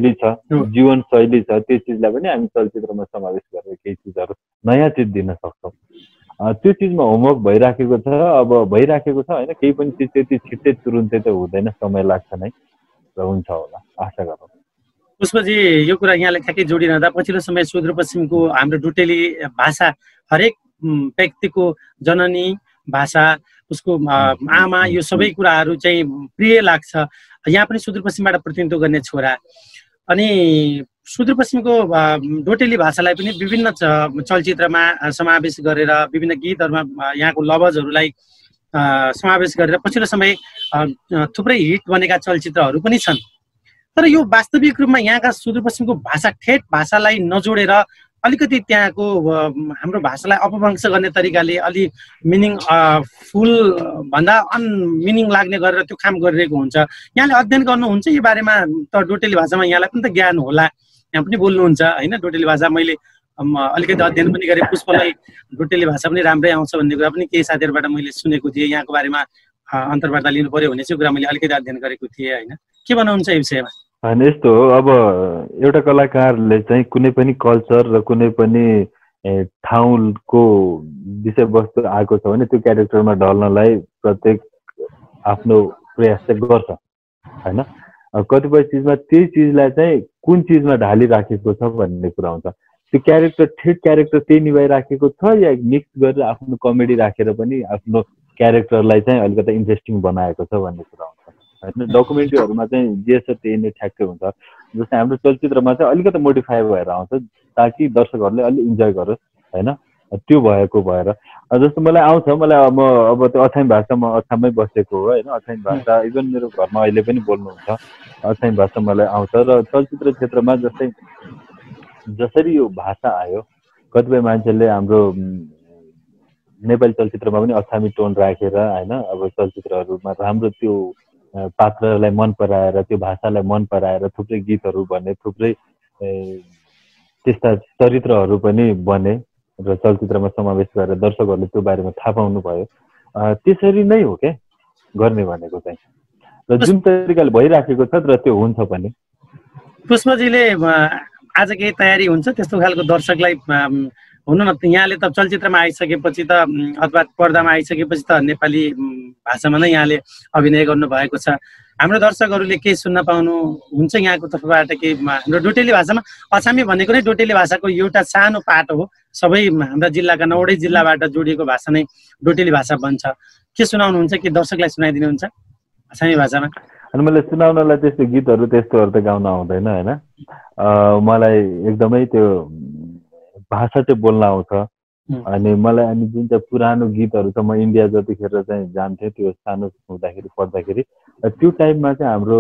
S1: जीवनशैली छ, त्यो चिजलाई पनि हामी चलचित्रमा समावेश गरेर केही चिजहरू नयाँ चिज दिन सक्छौँ। त्यो चिजमा होमवर्क भइराखेको छ, अब भइराखेको छ होइन। केही पनि चिज त्यति छिट्टै तुरुन्तै त हुँदैन, समय लाग्छ नै र हुन्छ होला, आशा गरौँ।
S5: पुष्पजी, यो कुरा यहाँले ठ्याक्कै जोडिरहँदा पछिल्लो समय सुदूरपश्चिमको हाम्रो डुटेली भाषा हरेक व्यक्तिको जननी भाषा, उसको आमा, यो सबै कुराहरू चाहिँ प्रिय लाग्छ। यहाँ पनि सुदूरपश्चिमबाट प्रतिनिधित्व गर्ने छोरा, अनि सुदूरपश्चिमको डोटेली भाषालाई पनि विभिन्न चलचित्रमा समावेश गरेर विभिन्न गीतहरूमा यहाँको लवजहरूलाई समावेश गरेर पछिल्लो समय थुप्रै हिट बनेका चलचित्रहरू पनि छन्। तर यो वास्तविक रूपमा यहाँका सुदूरपश्चिमको भाषा ठेट भाषालाई नजोडेर अलिकति त्यहाँको हाम्रो भाषालाई अपभ्रंश गर्ने तरिकाले अलि मिनिङ फुल भन्दा अनमिनिङ लाग्ने गरेर त्यो काम गरिरहेको हुन्छ। यहाँले अध्ययन गर्नुहुन्छ यो बारेमा, त डोटेली भाषामा यहाँलाई पनि त ज्ञान होला, यहाँ पनि बोल्नुहुन्छ होइन डोटेली भाषा। मैले अलिकति अध्ययन पनि गरेँ, पुष्पलाई डोटेली भाषा पनि राम्रै आउँछ भन्ने कुरा पनि केही साथीहरूबाट मैले सुनेको थिएँ। यहाँको बारेमा अन्तर्वार्ता लिनु पर्यो भने चाहिँ कुरा मैले अलिकति अध्ययन गरेको थिएँ होइन। के भन्नुहुन्छ यो विषयमा?
S1: होइन, यस्तो हो। अब एउटा कलाकारले चाहिँ कुनै पनि कल्चर र कुनै पनि ठाउँको विषयवस्तु आएको छ भने त्यो क्यारेक्टरमा ढल्नलाई प्रत्येक आफ्नो प्रयास चाहिँ गर्छ होइन। कतिपय चिजमा त्यही चिजलाई चाहिँ कुन चिजमा ढालिराखेको छ भन्ने कुरा हुन्छ। त्यो क्यारेक्टर ठेट क्यारेक्टर त्यही निभाइराखेको छ या मिक्स गरेर आफ्नो कमेडी राखेर पनि आफ्नो क्यारेक्टरलाई चाहिँ अलिकति इन्ट्रेस्टिङ बनाएको छ भन्ने कुरा हुन्छ होइन। डकुमेन्ट्रीहरूमा चाहिँ जे छ त्यही नै ठ्याक्कै हुन्छ। जस्तै हाम्रो चलचित्रमा चाहिँ अलिकति मोडिफाई भएर आउँछ ताकि दर्शकहरूले अलि इन्जोय गरोस् होइन। त्यो भएको भएर जस्तो मलाई आउँछ, मलाई अब त्यो अछामी भाषा, म अछाममै बसेको हो होइन। अछामी भाषा इभन मेरो घरमा अहिले पनि बोल्नुहुन्छ, अछामी भाषा मलाई आउँछ। र चलचित्र क्षेत्रमा जसरी यो भाषा आयो, कतिपय मान्छेले हाम्रो नेपाली चलचित्रमा पनि अछामी टोन राखेर होइन, अब चलचित्रहरूमा राम्रो त्यो पात्रलाई मन पराएर, त्यो भाषालाई मन पराएर थुप्रै गीतहरू बने, थुप्रै त्यस्ता चरित्रहरू पनि बने र चलचित्रमा समावेश गरेर दर्शकहरूले त्यो बारेमा थाहा पाउनु भयो। त्यसरी नै हो क्या गर्ने भनेको चाहिँ, र जुन तरिकाले भइराखेको छ र त्यो हुन्छ पनि।
S5: पुष्पजीले आज केही तयारी हुन्छ त्यस्तो खालको दर्शकलाई हुनु न? यहाँले त चलचित्रमा आइसकेपछि त अथवा पर्दामा आइसकेपछि त नेपाली भाषामा नै यहाँले अभिनय गर्नुभएको छ। हाम्रो दर्शकहरूले केही सुन्न पाउनु हुन्छ यहाँको तर्फबाट कि हाम्रो डोटेली भाषामा अछामी भनेको नै डोटेली भाषाको एउटा सानो पाटो हो सबै हाम्रा जिल्लाका 9वटै जिल्लाबाट जोडिएको भाषा नै डोटेली भाषा बन्छ के सुनाउनुहुन्छ कि दर्शकलाई सुनाइदिनुहुन्छ अछामी भाषामा
S1: अनि मलाई सुनाउनलाई त्यस्तो गीतहरू त्यस्तोहरू त गाउन आउँदैन हैन मलाई एकदमै त्यो भाषा चाहिँ बोल्न आउँछ अनि मलाई अनि जुन चाहिँ पुरानो गीतहरू त म इन्डिया जतिखेर चाहिँ जान्थेँ त्यो सानो हुँदाखेरि पढ्दाखेरि त्यो टाइममा चाहिँ हाम्रो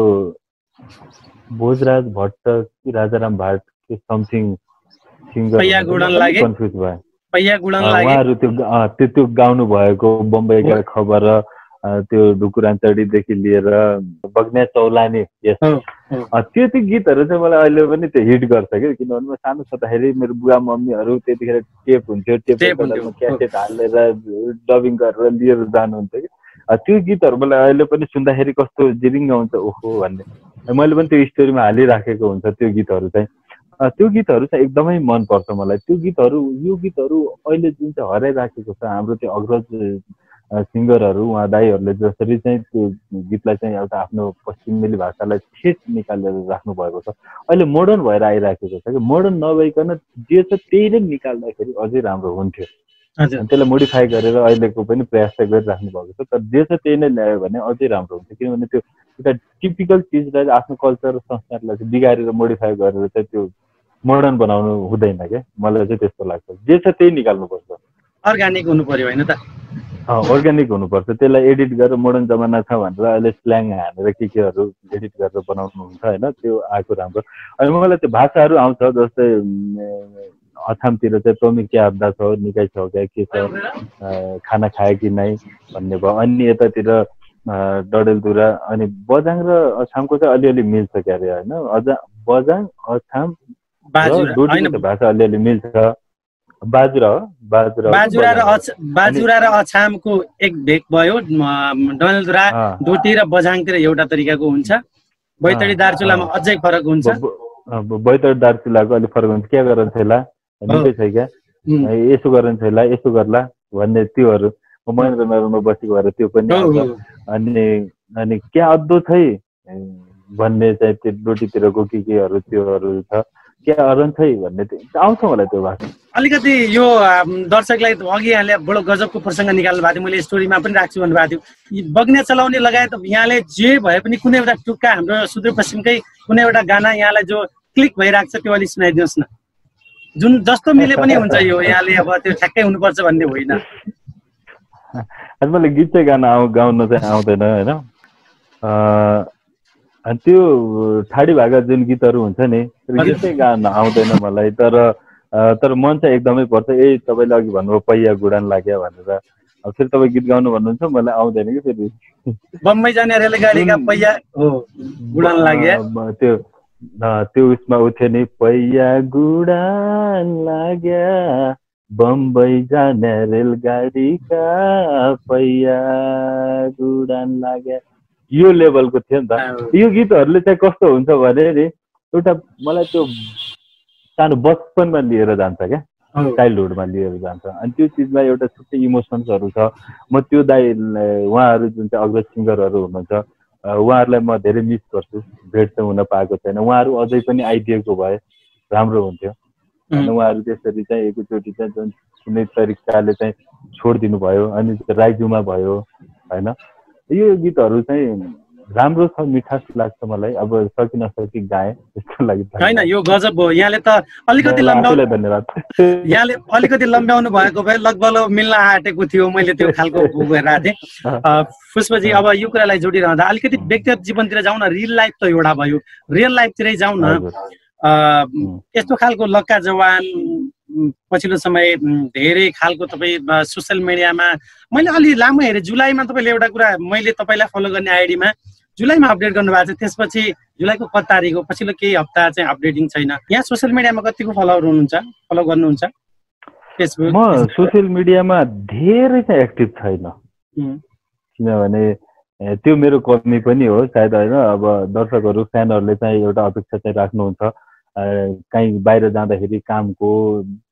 S1: भोजराज भट्ट कि राजाराम भाट कि समथिङ सिङ्गर कन्फ्युज भयो उहाँहरू त्यो गाउनु भएको बम्बई गएर खबर र त्यो ढुकुराचडीदेखि लिएर बग्ने चौलानी त्यो गीतहरू चाहिँ मलाई अहिले पनि त्यो हिट गर्छ कि किनभने म सानो छँदाखेरि मेरो बुवा मम्मीहरू त्यतिखेर टेप हुन्थ्यो टेपमा क्यासेट हालेर डबिङ गरेर लिएर जानुहुन्थ्यो कि त्यो गीतहरू मलाई अहिले पनि सुन्दाखेरि कस्तो जिरिङ्ग हुन्छ ओहो भन्ने मैले पनि त्यो स्टोरीमा हालिराखेको हुन्छ त्यो गीतहरू चाहिँ एकदमै मनपर्छ मलाई त्यो गीतहरू यो गीतहरू अहिले जुन चाहिँ हराइराखेको छ हाम्रो त्यो अग्रज सिङ्गरहरू उहाँ दाईहरूले जसरी चाहिँ त्यो गीतलाई चाहिँ एउटा आफ्नो पश्चिमेली भाषालाई ठेट निकालेर राख्नु भएको छ अहिले मोडर्न भएर आइराखेको छ कि मोडर्न नभइकन जे छ त्यही नै निकाल्दाखेरि अझै राम्रो हुन्थ्यो त्यसलाई मोडिफाई गरेर अहिलेको पनि प्रयास चाहिँ गरिराख्नु भएको छ तर जे छ त्यही नै ल्यायो भने अझै राम्रो हुन्थ्यो किनभने त्यो एउटा टिपिकल चिजलाई आफ्नो कल्चर र संस्कारलाई चाहिँ बिगारेर मोडिफाई गरेर चाहिँ त्यो मोडर्न बनाउनु हुँदैन क्या मलाई चाहिँ त्यस्तो लाग्छ जे छ त्यही निकाल्नुपर्छ
S5: अर्ग्यानिक हुनु पर्यो होइन त
S1: अर्ग्यानिक हुनुपर्छ त्यसलाई एडिट गरेर मोडर्न जमाना छ भनेर अहिले स्ल्याङ हानेर केहरू एडिट गरेर बनाउनुहुन्छ होइन त्यो आएको राम्रो अनि मलाई त्यो भाषाहरू आउँछ जस्तै अछामतिर चाहिँ तमी क्या हप्दा छ निकै छ क्या के छ खाना खायो कि नै भन्ने भयो अनि यतातिर डडेलधुरा अनि बजाङ र अछामको चाहिँ अलिअलि मिल्छ क्या अरे होइन बजाङ अछाम भाषा अलिअलि मिल्छ
S5: बाजुरा र अछामको एक भेग भयो डडेलधुरा डोटी र बझाङतिर एउटा तरिकाको हुन्छ बैतडी दार्चुलामा अझै फरक हुन्छ
S1: बैतडी दार्चुलाको अलिक फरक हुन्छ के गर्न छैला निकै छ क्या यसो गर्न छैला यसो गर्ला भन्ने त्योहरू महेन्द्रनगरमा बसेको भएर त्यो पनि अनि क्या अद्दो छै भन्ने चाहिँ त्यो डोटीतिरको केहरू त्योहरू छ क्या अरन छै भन्ने आउँछ मलाई त्यो भाषा
S5: अलिकति यो दर्शकलाई अघि यहाँले बडो गजबको प्रसङ्ग निकाल्नु भएको थियो मैले स्टोरीमा पनि राख्छु भन्नुभएको थियो बग्ने चलाउने लगायत यहाँले जे भए पनि कुनै एउटा टुक्का हाम्रो सुदूरपश्चिमकै कुनै एउटा गाना यहाँलाई जो क्लिक भइरहेको छ त्यो अलिक सुनाइदिनुहोस् न जुन जस्तो मिले पनि हुन्छ यो यहाँले अब त्यो ठ्याक्कै हुनुपर्छ भन्ने होइन
S1: मलाई गीत चाहिँ गाउन चाहिँ आउँदैन होइन अनि त्यो ठाडी भाका जुन गीतहरू हुन्छ नि त्यो गीत चाहिँ गाउन आउँदैन मलाई तर मन चाहिँ एकदमै पर्छ तपाईँले अघि भन्नुभयो पैया गुडान लाग्यो भनेर अब फेरि तपाईँ गीत गाउनु भन्नुहुन्छ मलाई आउँदैन कि फेरि
S5: बम्बई जाने रेलगाडीका पैया हो गुडान लाग्यो
S1: त्यो उसमा उठ्यो नि पैया गुडान लाग्या बम्बई जाने रेलगाडीका पैया गुडान लाग्या यो लेभलको थियो नि त यो गीतहरूले चाहिँ कस्तो हुन्छ भने नि एउटा मलाई त्यो सानो बचपनमा लिएर जान्छ क्या चाइल्डहुडमा लिएर जान्छ अनि त्यो चिजमा एउटा छुट्टै इमोसन्सहरू छ म त्यो उहाँहरू जुन चाहिँ अग्रज सिङ्गरहरू हुनुहुन्छ उहाँहरूलाई म धेरै मिस गर्छु भेट चाहिँ हुन पाएको छैन उहाँहरू अझै पनि आइदिएको भए राम्रो हुन्थ्यो अनि उहाँहरू त्यसरी चाहिँ एकैचोटि चाहिँ जुन कुनै तरिकाले चाहिँ छोडिदिनु भयो अनि राइजुमा भयो होइन यो गीतहरू चाहिँ राम्रो छ मिठास लाग्छ मलाई अब सकि नसकि गाएँ त्यस्तो लागि
S5: होइन यो गजब हो यहाँले त अलिकति यहाँले अलिकति लम्ब्याउनु भएको भए लगभग मिल्न आँटेको थियो मैले त्यो खालको हेरेको थिएँ पुष्पजी अब यो कुरालाई जोडिरहँदा अलिकति व्यक्तिगत जीवनतिर जाउँ न रियल लाइफ त एउटा भयो रियल लाइफतिरै जाउँ न यस्तो खालको लक्का जवान पछिल्लो समय धेरै खालको तपाईँ सोसियल मिडियामा मैले अलि लामो हेरेँ जुलाईमा तपाईँले एउटा कुरा मैले तपाईँलाई फलो गर्ने आइडीमा जुलाईमा अपडेट गर्नुभएको छ त्यसपछि जुलाईको कति तारिक हो पछिल्लो केही हप्ता चाहिँ अपडेटिङ छैन यहाँ सोसियल मिडियामा कतिको फलो गर्नुहुन्छ फेसबुक
S1: म सोसियल मिडियामा धेरै चाहिँ एक्टिभ छैन किनभने त्यो मेरो कमी पनि हो सायद होइन अब दर्शकहरू फ्यानहरूले चाहिँ एउटा अपेक्षा चाहिँ राख्नुहुन्छ कहीँ बाहिर जाँदाखेरि कामको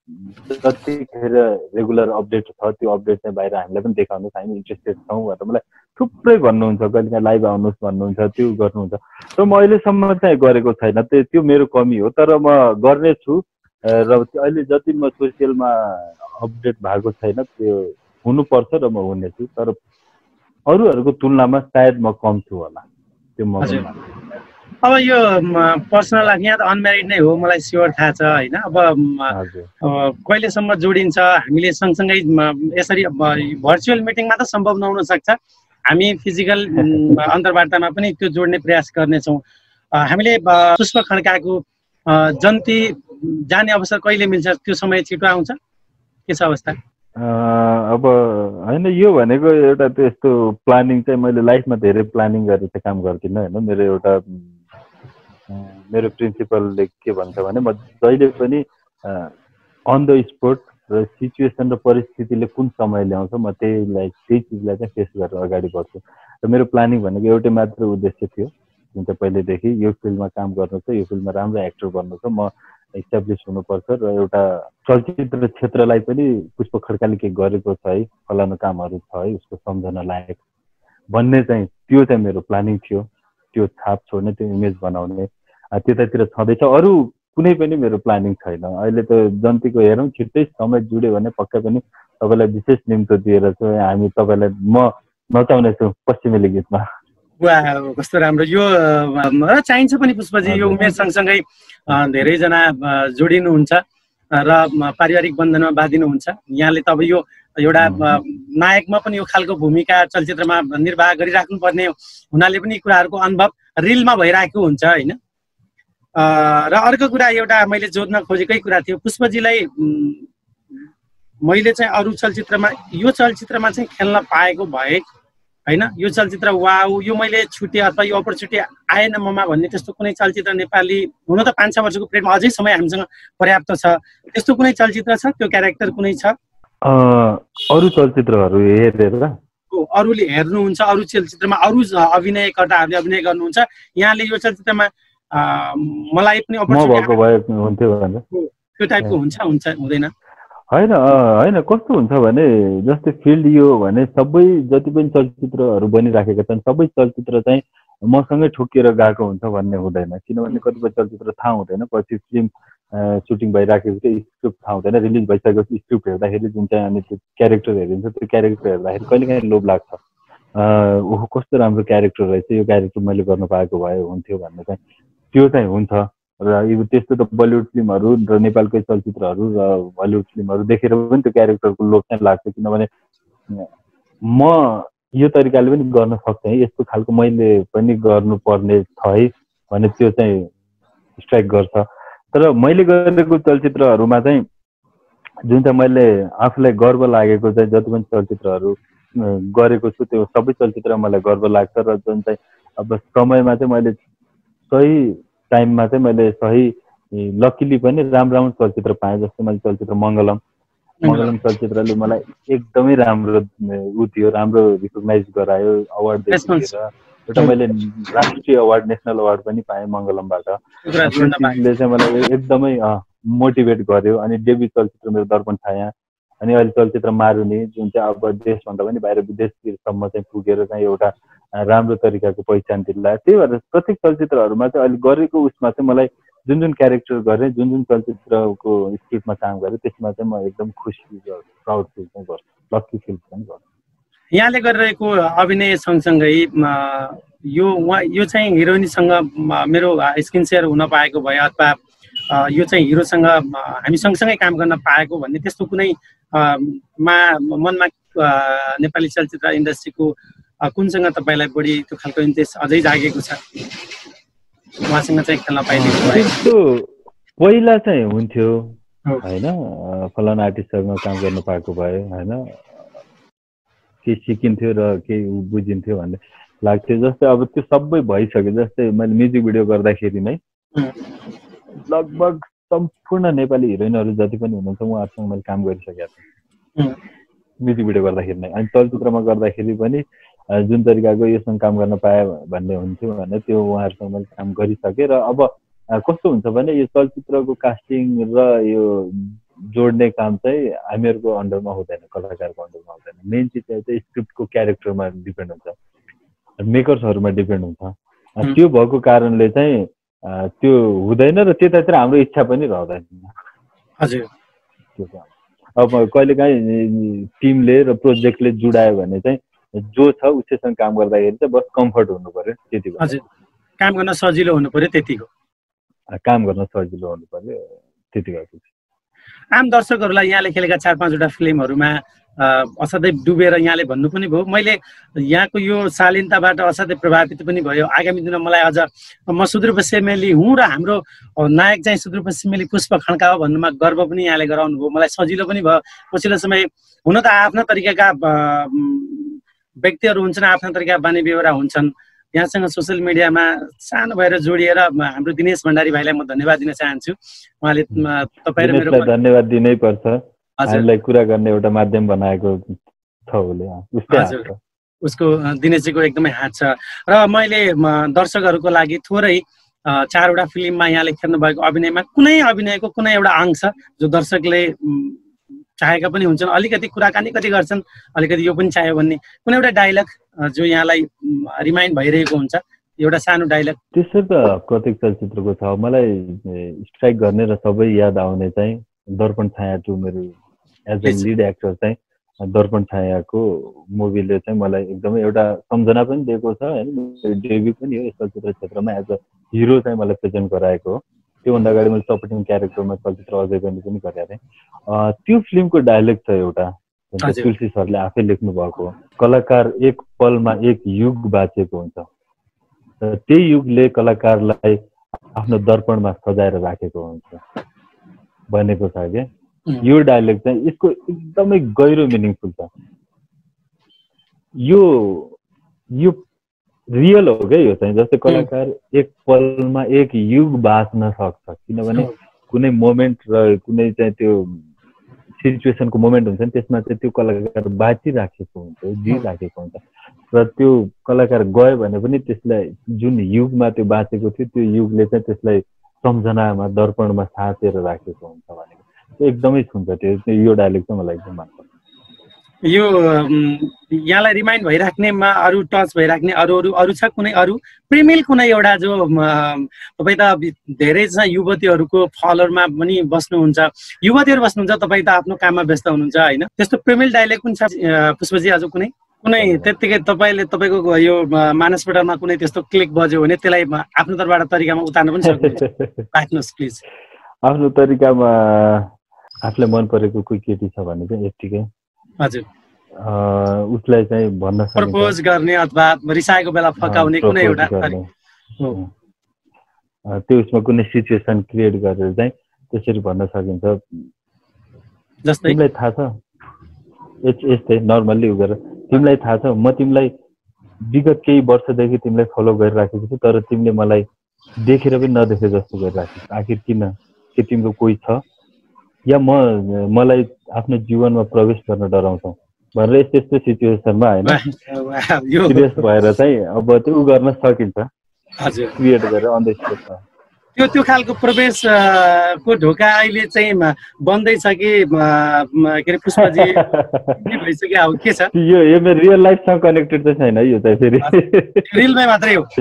S1: जतिखेर रेगुलर अपडेट छ त्यो अपडेट चाहिँ बाहिर हामीलाई पनि देखाउनुहोस्, हामी इन्ट्रेस्टेड छौँ भनेर मलाई थुप्रै भन्नुहुन्छ। कहिलेकाहीँ लाइभ आउनुहोस् भन्नुहुन्छ, त्यो गर्नुहुन्छ। र म अहिलेसम्म चाहिँ गरेको छैन, त्यो मेरो कमी हो। तर म गर्नेछु र अहिले जति म सोसियलमा अपडेट भएको छैन त्यो हुनुपर्छ र म हुनेछु। तर अरूहरूको तुलनामा सायद म कम छु होला, त्यो म पनि मान्छु।
S5: अब यो पर्सनल लाइफ यहाँ त अनम्यारिड नै हो, मलाई स्योर थाहा छ होइन। अब कहिलेसम्म जोडिन्छ, हामीले सँगसँगै यसरी भर्चुअल मिटिङमा त सम्भव नहुन सक्छ, हामी फिजिकल अन्तर्वार्तामा पनि त्यो जोड्ने प्रयास गर्नेछौँ। हामीले पुष्प खड्काको जन्ती जाने अवसर कहिले मिल्छ, त्यो समय छिटो आउँछ, के छ अवस्था?
S1: अब होइन, यो भनेको एउटा त्यस्तो प्लानिङ चाहिँ मैले लाइफमा धेरै प्लानिङ गरेर चाहिँ काम गर्दिनँ होइन। मेरो प्रिन्सिपलले के भन्छ भने म जहिले पनि अन द स्पोट र सिचुएसन र परिस्थितिले कुन समय ल्याउँछ म त्यही चिजलाई चाहिँ फेस गरेर अगाडि बढ्छु। र मेरो प्लानिङ भनेको एउटै मात्र उद्देश्य थियो, जुन चाहिँ पहिल्यैदेखि यो फिल्डमा काम गर्नु छ, यो फिल्डमा राम्रो एक्टर बन्नु छ, म इस्टाब्लिस हुनुपर्छ र एउटा चलचित्र क्षेत्रलाई पनि पुष्प खड्काले के गरेको छ है, फलानु कामहरू छ है, उसको सम्झना लायक भन्ने चाहिँ त्यो चाहिँ मेरो प्लानिङ थियो। त्यो छाप छोड्ने, त्यो इमेज बनाउने त्यतातिर छँदैछ। अरू कुनै पनि मेरो प्लानिङ छैन अहिले। त जन्तीको हेरौँ, छिट्टै समय जुड्यो भने पक्कै पनि तपाईँलाई विशेष निम्तो दिएर चाहिँ हामी तपाईँलाई म नचाउनेछु पश्चिमेली गीतमा।
S5: वाह, कस्तो राम्रो। यो र चाहिन्छ पनि पुष्पजी, यो उमेर सँगसँगै धेरैजना जोडिनुहुन्छ र पारिवारिक बन्धनमा बाँधिनुहुन्छ। यहाँले त अब यो एउटा नायकमा पनि यो खालको भूमिका चलचित्रमा निर्वाह गरिराख्नुपर्ने हुनाले पनि कुराहरूको अनुभव रिलमा भइरहेको हुन्छ होइन। र अर्को कुरा एउटा मैले जोड्न खोजेकै कुरा थियो, पुष्पजीलाई मैले चाहिँ अरू चलचित्रमा यो चलचित्रमा चाहिँ खेल्न पाएको भए होइन, यो चलचित्र वाउ, यो मैले छुटेँ अथवा यो अपर्च्युनिटी आएन ममा भन्ने त्यस्तो कुनै चलचित्र नेपाली, हुन त 5-6 वर्षको पिरियडमा अझै समय हामीसँग पर्याप्त छ, त्यस्तो कुनै चलचित्र छ, त्यो क्यारेक्टर कुनै छ?
S1: अरू चलचित्रहरू हेरेर
S5: अरूले हेर्नुहुन्छ, अरू चलचित्रमा अरू अभिनयकर्ताहरूले अभिनय गर्नुहुन्छ, यहाँले यो चलचित्रमा मलाई पनि
S1: भएको भए हुन्थ्यो भने
S5: त्यो टाइपको हुन्छ हुँदैन?
S1: होइन कस्तो हुन्छ भने जस्तै फिल्ड यो भने सबै जति पनि चलचित्रहरू बनिराखेका छन् सबै चलचित्र चाहिँ मसँगै ठोकिएर गएको हुन्छ भन्ने हुँदैन। किनभने कतिपय चलचित्र थाहा हुँदैन, पछि फिल्म सुटिङ भइराखेको चाहिँ स्क्रिप्ट थाहा हुँदैन, रिलिज भइसकेपछि स्क्रिप्ट हेर्दाखेरि जुन चाहिँ अनि त्यो क्यारेक्टर हेरिन्छ, त्यो क्यारेक्टर हेर्दाखेरि कहिलेकाहीँ लोभ लाग्छ, ओहो कस्तो राम्रो क्यारेक्टर रहेछ, यो क्यारेक्टर मैले गर्नु पाएको भए हुन्थ्यो भन्ने चाहिँ त्यो चाहिँ हुन्छ। र यो त्यस्तो त बलिउड फिल्महरू र नेपालकै चलचित्रहरू र हलिउड फिल्महरू देखेर पनि त्यो क्यारेक्टरको लोभ चाहिँ लाग्छ। किनभने म यो तरिकाले पनि गर्न सक्छु है, यस्तो खालको मैले पनि गर्नुपर्ने छ है भने त्यो चाहिँ स्ट्राइक गर्छ। तर मैले गरेको चलचित्रहरूमा चाहिँ जुन चाहिँ मैले आफूलाई गर्व लागेको चाहिँ जति पनि चलचित्रहरू गरेको छु त्यो सबै चलचित्र मलाई गर्व लाग्छ। र जुन चाहिँ अब समयमा चाहिँ मैले सही टाइममा चाहिँ मैले सही लकिली पनि राम्रो चलचित्र पाएँ। जस्तै मैले चलचित्र मङ्गलम चलचित्रले मलाई एकदमै राम्रो ऊ थियो, राम्रो रिकगनाइज गरायो, अवार्ड दिएर एउटा मैले राष्ट्रिय अवार्ड, नेसनल अवार्ड पनि पाएँ मङ्गलमबाट। त्यसले चाहिँ मलाई एकदमै मोटिभेट गर्यो। अनि डेब्यू चलचित्र मेरो दर्पण छाया, अनि अहिले चलचित्र मारुनी जुन चाहिँ अब देशभन्दा पनि बाहिर विदेशसम्म चाहिँ पुगेर चाहिँ एउटा राम्रो तरिकाको पहिचान दिलायो। त्यही भएर प्रत्येक चलचित्रहरूमा चाहिँ अहिले गरेको उसमा चाहिँ मलाई जुन जुन क्यारेक्टर गरेँ, जुन जुन चलचित्रको स्क्रिप्टमा काम गरेँ त्यसमा चाहिँ म एकदम खुसी प्राउड फिल चाहिँ गर्छु, लक्की फिल पनि गर्छु।
S5: यहाँले गरिरहेको अभिनय सँगसँगै यो चाहिँ हिरोइनसँग मेरो स्क्रिन सेयर हुन पाएको भए अथवा यो चाहिँ हिरोसँग हामी सँगसँगै काम गर्न पाएको भन्ने त्यस्तो कुनै मनमा नेपाली चलचित्र इन्डस्ट्रीको कुनसँग तपाईँलाई बढी त्यो खालको इन्ट्रेस्ट अझै जागेको छ, उहाँसँग चाहिँ खेल्न पाइदिएको भए?
S1: पहिला चाहिँ हुन्थ्यो होइन, फलाना आर्टिस्टसँग काम गर्न पाएको भए होइन, केही सिकिन्थ्यो र केही बुझिन्थ्यो भन्ने लाग्थ्यो। जस्तै अब त्यो सबै भइसक्यो। जस्तै मैले म्युजिक भिडियो गर्दाखेरि नै लगभग सम्पूर्ण नेपाली हिरोइनहरू जति पनि हुनुहुन्छ उहाँहरूसँग मैले काम गरिसकेको छु म्युजिक भिडियो गर्दाखेरि नै। अनि चलचित्रमा गर्दाखेरि पनि जुन तरिकाको योसँग काम गर्न पाएँ भन्ने हुन्थ्यो भने त्यो उहाँहरूसँग मैले काम गरिसकेँ। र अब कस्तो हुन्छ भने यो चलचित्रको कास्टिङ र यो जोड्ने काम चाहिँ हामीहरूको अन्डरमा हुँदैन, कलाकारको अन्डरमा हुँदैन। मेन चिज चाहिँ स्क्रिप्टको क्यारेक्टरमा डिपेन्ड हुन्छ, मेकर्सहरूमा डिपेन्ड हुन्छ। त्यो भएको कारणले चाहिँ त्यो हुँदैन र त्यतातिर हाम्रो इच्छा पनि रहँदैन।
S5: हजुर,
S1: अब कहिलेकाहीँ टिमले र प्रोजेक्टले जुडायो भने चाहिँ जो छ उसैसँग काम गर्दाखेरि चाहिँ बस कम्फर्ट हुनु पर्यो, त्यति भयो।
S5: हजुर, काम गर्न सजिलो हुनु पर्यो, त्यतिको।
S1: काम गर्न सजिलो हुनु पर्यो, त्यति भएको।
S5: आम दर्शकहरूलाई यहाँले खेलेका 4-5 फिल्महरूमा असाध्यै डुबेर यहाँले भन्नु पनि भयो। मैले यहाँको यो शालीनताबाट असाध्यै प्रभावित पनि भयो। आगामी दिनमा मलाई अझ म सुदूरपश्चिमेली हुँ र हाम्रो नायक चाहिँ सुदूरपश्चिमेली पुष्प खड्का हो भन्नुमा गर्व पनि यहाँले गराउनु भयो। मलाई सजिलो पनि भयो। पछिल्लो समय हुन त आफ्ना तरिकाका व्यक्तिहरू हुन्छन्, आफ्ना तरिका बानी बेहोरा हुन्छन्। यहाँसँग सोसियल मिडियामा सानो भएर जोडिएर हाम्रो दिनेश भण्डारी भाइलाई म धन्यवाद दिन चाहन्छु। उहाँले तपाईँ र मेरो
S1: धन्यवाद दिनै पर्छ, हामीलाई कुरा गर्ने एउटा माध्यम बनाएको छ उसले।
S5: उसको दिनेशजीको एकदमै हात छ। र मैले दर्शकहरूको लागि थोरै 4वटा फिल्ममा यहाँले खेल्नु भएको अभिनयमा कुनै अभिनयको कुनै एउटा अंश जो दर्शकले चाहेका पनि हुन्छन्, अलिकति कुराकानी कति गर्छन्, अलिकति यो पनि चाह्यो भन्ने कुनै एउटा डायलग जो यहाँलाई रिमाइन्ड भइरहेको हुन्छ, एउटा सानो डायलग?
S1: त्यसो त प्रत्येक चलचित्रको छ। मलाई स्ट्राइक गर्ने र सबै याद आउने चाहिँ दर्पण छाया 2 मेरो एज ए लिड एक्टर चाहिँ दर्पण छायाको मुभीले चाहिँ मलाई एकदमै एउटा सम्झना पनि दिएको छ हैन। डेब्यू पनि हो यस चलचित्र क्षेत्रमा, एज अ हिरो चाहिँ मलाई प्रेजेन्ट गराएको हो। त्योभन्दा अगाडि मैले सपोर्टिङ क्यारेक्टरमा चलचित्र अझै पनि गरेको थिएँ। त्यो फिल्मको डायलग छ एउटा, तुलसी सरले आफै लेख्नु भएको, कलाकार एक पलमा एक युग बाँचेको हुन्छ, त्यही युगले कलाकारलाई आफ्नो दर्पणमा सजाएर राखेको हुन्छ भनेको छ क्या। यो डायलग चाहिँ यसको एकदमै गहिरो मिनिङफुल छ। यो रियल हो क्या यो चाहिँ। जस्तै कलाकार एक पलमा एक युग बाँच्न सक्छ, किनभने कुनै मोमेन्ट र कुनै चाहिँ त्यो सिचुएसनको मोमेन्ट हुन्छ नि, त्यसमा चाहिँ त्यो कलाकार बाँचिराखेको हुन्छ, जिइराखेको हुन्छ। र त्यो कलाकार गयो भने पनि त्यसलाई जुन युगमा त्यो बाँचेको थियो त्यो युगले चाहिँ त्यसलाई सम्झनामा दर्पणमा साँचेर राखेको हुन्छ भनेको एकदमै छुन्छ त्यो। यो डायलग चाहिँ मलाई एकदम मनपर्छ।
S5: यो यहाँलाई रिमाइन्ड भइराख्नेमा अरू टच भइराख्ने अरू छ कुनै अरू प्रेमिल कुनै एउटा जो तपाईँ त धेरै छ युवतीहरूको फलोरमा पनि बस्नुहुन्छ, युवतीहरू बस्नुहुन्छ, तपाईँ त आफ्नो काममा व्यस्त हुनुहुन्छ होइन, त्यस्तो प्रेमिल डायलग पनि छ पुष्पजी? अझ कुनै त्यत्तिकै तपाईँको यो मानसपटलमा कुनै त्यस्तो क्लिक बज्यो भने त्यसलाई आफ्नो तर्फबाट तरिकामा उतार्न पनि सक्नुहुन्छ, राख्नुहोस् प्लिज।
S1: आफ्नो तरिकामा आफूलाई मन परेको कोही केटी छ भने चाहिँ यत्तिकै
S5: हजुर
S1: उसलाई चाहिँ भन्न सक्छ,
S5: प्रपोज गर्ने अथवा रिसाएको बेला फकाउने कुनै एउटा
S1: त्यो उसमा कुनै सिचुएसन क्रिएट गरेर चाहिँ त्यसरी भन्न सकिन्छ।
S5: जस्तै
S1: तिमीलाई थाहा छ यस्तै नर्मल्ली उ गरेर, तिमीलाई थाहा छ म तिमीलाई विगत केही वर्षदेखि तिमीलाई फलो गरिराखेको छु, तर तिमीले मलाई देखेर पनि नदेखे जस्तो गरिराखेको, आखिर किन? के तिम्रो कोही छ या मलाई आफ्नो जीवनमा प्रवेश गर्न डराउँछौ भनेर यस्तो यस्तो सिचुएसनमा होइन सिरियस भएर चाहिँ अब त्यो उ गर्न सकिन्छ, क्रिएट गरेर अन द स्पोटमा।
S5: त्यो खालको प्रवेशको ढोका अहिले चाहिँ बन्दैछ कि के अरे पुष्पजी भइसक्यो? अब के छ
S1: यो मेरो रियल लाइफसँग कनेक्टेड चाहिँ छैन, यो चाहिँ फेरि
S5: रिलमै मात्रै हो।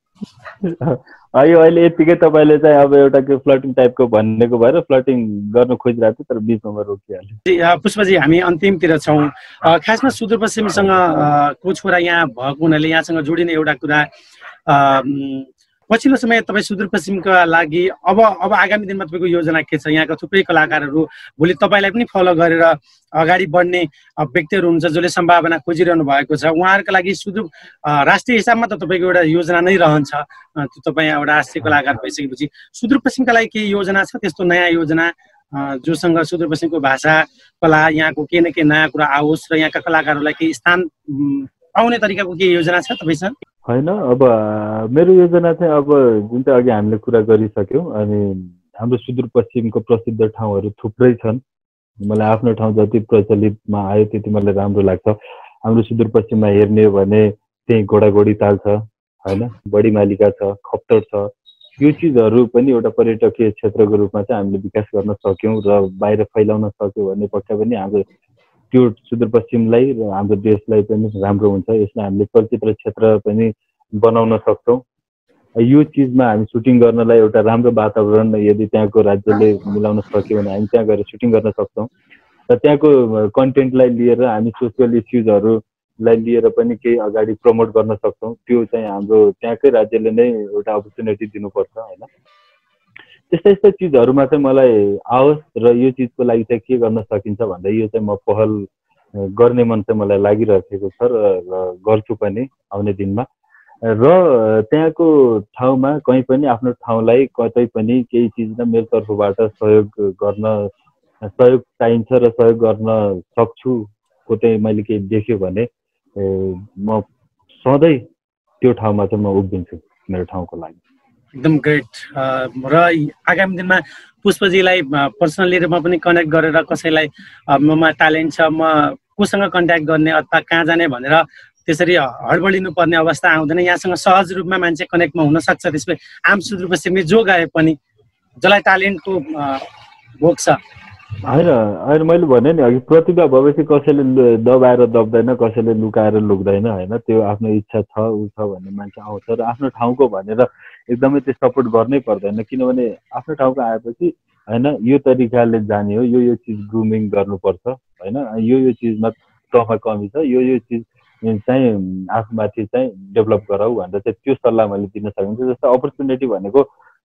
S1: यो अहिले यतिकै तपाईँले चाहिँ अब एउटा के फ्लटिङ टाइपको भनेको भएर फ्लटिङ गर्न खोजिरहेको थियो, तर बिचमा रोकिहाल्यो।
S5: पुष्पजी हामी अन्तिमतिर छौँ। खासमा सुदूरपश्चिमसँग को छोरा यहाँ भएको हुनाले यहाँसँग जोडिने एउटा कुरा, पछिल्लो समय तपाईँ सुदूरपश्चिमका लागि अब आगामी दिनमा तपाईँको योजना के छ? यहाँका थुप्रै कलाकारहरू भोलि तपाईँलाई पनि फलो गरेर अगाडि बढ्ने व्यक्तिहरू हुन्छ जसले सम्भावना खोजिरहनु भएको छ, उहाँहरूका लागि राष्ट्रिय हिसाबमा त तपाईँको एउटा योजना नै रहन्छ। तपाईँ एउटा राष्ट्रिय कलाकार भइसकेपछि सुदूरपश्चिमका लागि केही योजना छ त्यस्तो नयाँ योजना जोसँग सुदूरपश्चिमको भाषा कला यहाँको केही न केही नयाँ कुरा आओस् र यहाँका कलाकारहरूलाई केही स्थान पाउने तरिकाको केही योजना छ तपाईँसँग?
S1: होइन, अब मेरो योजना चाहिँ अब जुन चाहिँ अघि हामीले कुरा गरिसक्यौँ, अनि हाम्रो सुदूरपश्चिमको प्रसिद्ध ठाउँहरू थुप्रै छन्। मलाई आफ्नो ठाउँ जति प्रचलितमा आयो त्यति मलाई राम्रो लाग्छ। हाम्रो सुदूरपश्चिममा हेर्ने हो भने त्यही घोडाघोडी ताल छ होइन, बडी मालिका छ, खप्तर छ, यो चिजहरू पनि एउटा पर्यटकीय क्षेत्रको रूपमा चाहिँ हामीले विकास गर्न सक्यौँ र बाहिर फैलाउन सक्यौँ भन्ने पक्ष पनि हाम्रो त्यो सुदूरपश्चिमलाई र हाम्रो देशलाई पनि राम्रो हुन्छ। यसमा हामीले चलचित्र क्षेत्र पनि बनाउन सक्छौँ। यो चिजमा हामी सुटिङ गर्नलाई एउटा राम्रो वातावरण यदि त्यहाँको राज्यले मिलाउन सक्यो भने हामी त्यहाँ गएर सुटिङ गर्न सक्छौँ र त्यहाँको कन्टेन्टलाई लिएर हामी सोसियल इस्युजहरूलाई लिएर पनि केही अगाडि प्रमोट गर्न सक्छौँ। त्यो चाहिँ हाम्रो त्यहाँकै राज्यले नै एउटा अपर्च्युनिटी दिनुपर्छ होइन। त्यस्ता यस्ता चिजहरूमा चाहिँ मलाई आओस् र यो चिजको लागि चाहिँ के गर्न सकिन्छ भन्दा यो चाहिँ म पहल गर्ने मन चाहिँ मलाई लागिरहेको छ र गर्छु पनि आउने दिनमा। र त्यहाँको ठाउँमा कहीँ पनि आफ्नो ठाउँलाई कतै पनि केही चिजमा मेरो तर्फबाट सहयोग चाहिन्छ र सहयोग गर्न सक्छु कतै मैले केही देख्यो भने म सधैँ त्यो ठाउँमा चाहिँ म उभिन्छु मेरो ठाउँको लागि।
S5: एकदम ग्रेट। र आगामी दिनमा पुष्पजीलाई पर्सनली रूपमा पनि कनेक्ट गरेर कसैलाई ममा ट्यालेन्ट छ, म कोसँग कन्ट्याक्ट गर्ने अथवा कहाँ जाने भनेर त्यसरी हडबडिनु पर्ने अवस्था आउँदैन। यहाँसँग सहज रूपमा मान्छे कनेक्टमा हुन सक्छ। त्यसपछि आम सुदूरपश्चिमले जो गए पनि जसलाई ट्यालेन्टको भोग छ
S1: होइन मैले भने नि अघि प्रतिभा भएपछि कसैले दबाएर दब्दैन, कसैले लुकाएर लुक्दैन होइन। त्यो आफ्नो इच्छा छ ऊ छ भन्ने मान्छे आउँछ र आफ्नो ठाउँको भनेर एकदमै त्यो सपोर्ट गर्नै पर्दैन। किनभने आफ्नो ठाउँको आएपछि होइन यो तरिकाले जाने हो, यो चिज ग्रुमिङ गर्नुपर्छ होइन, यो चिजमा तमा कमी छ, यो चिज चाहिँ आफूमाथि चाहिँ डेभलप गराऊ भनेर चाहिँ त्यो सल्लाह मैले दिन सकिन्छ। जस्तो अपर्च्युनिटी भनेको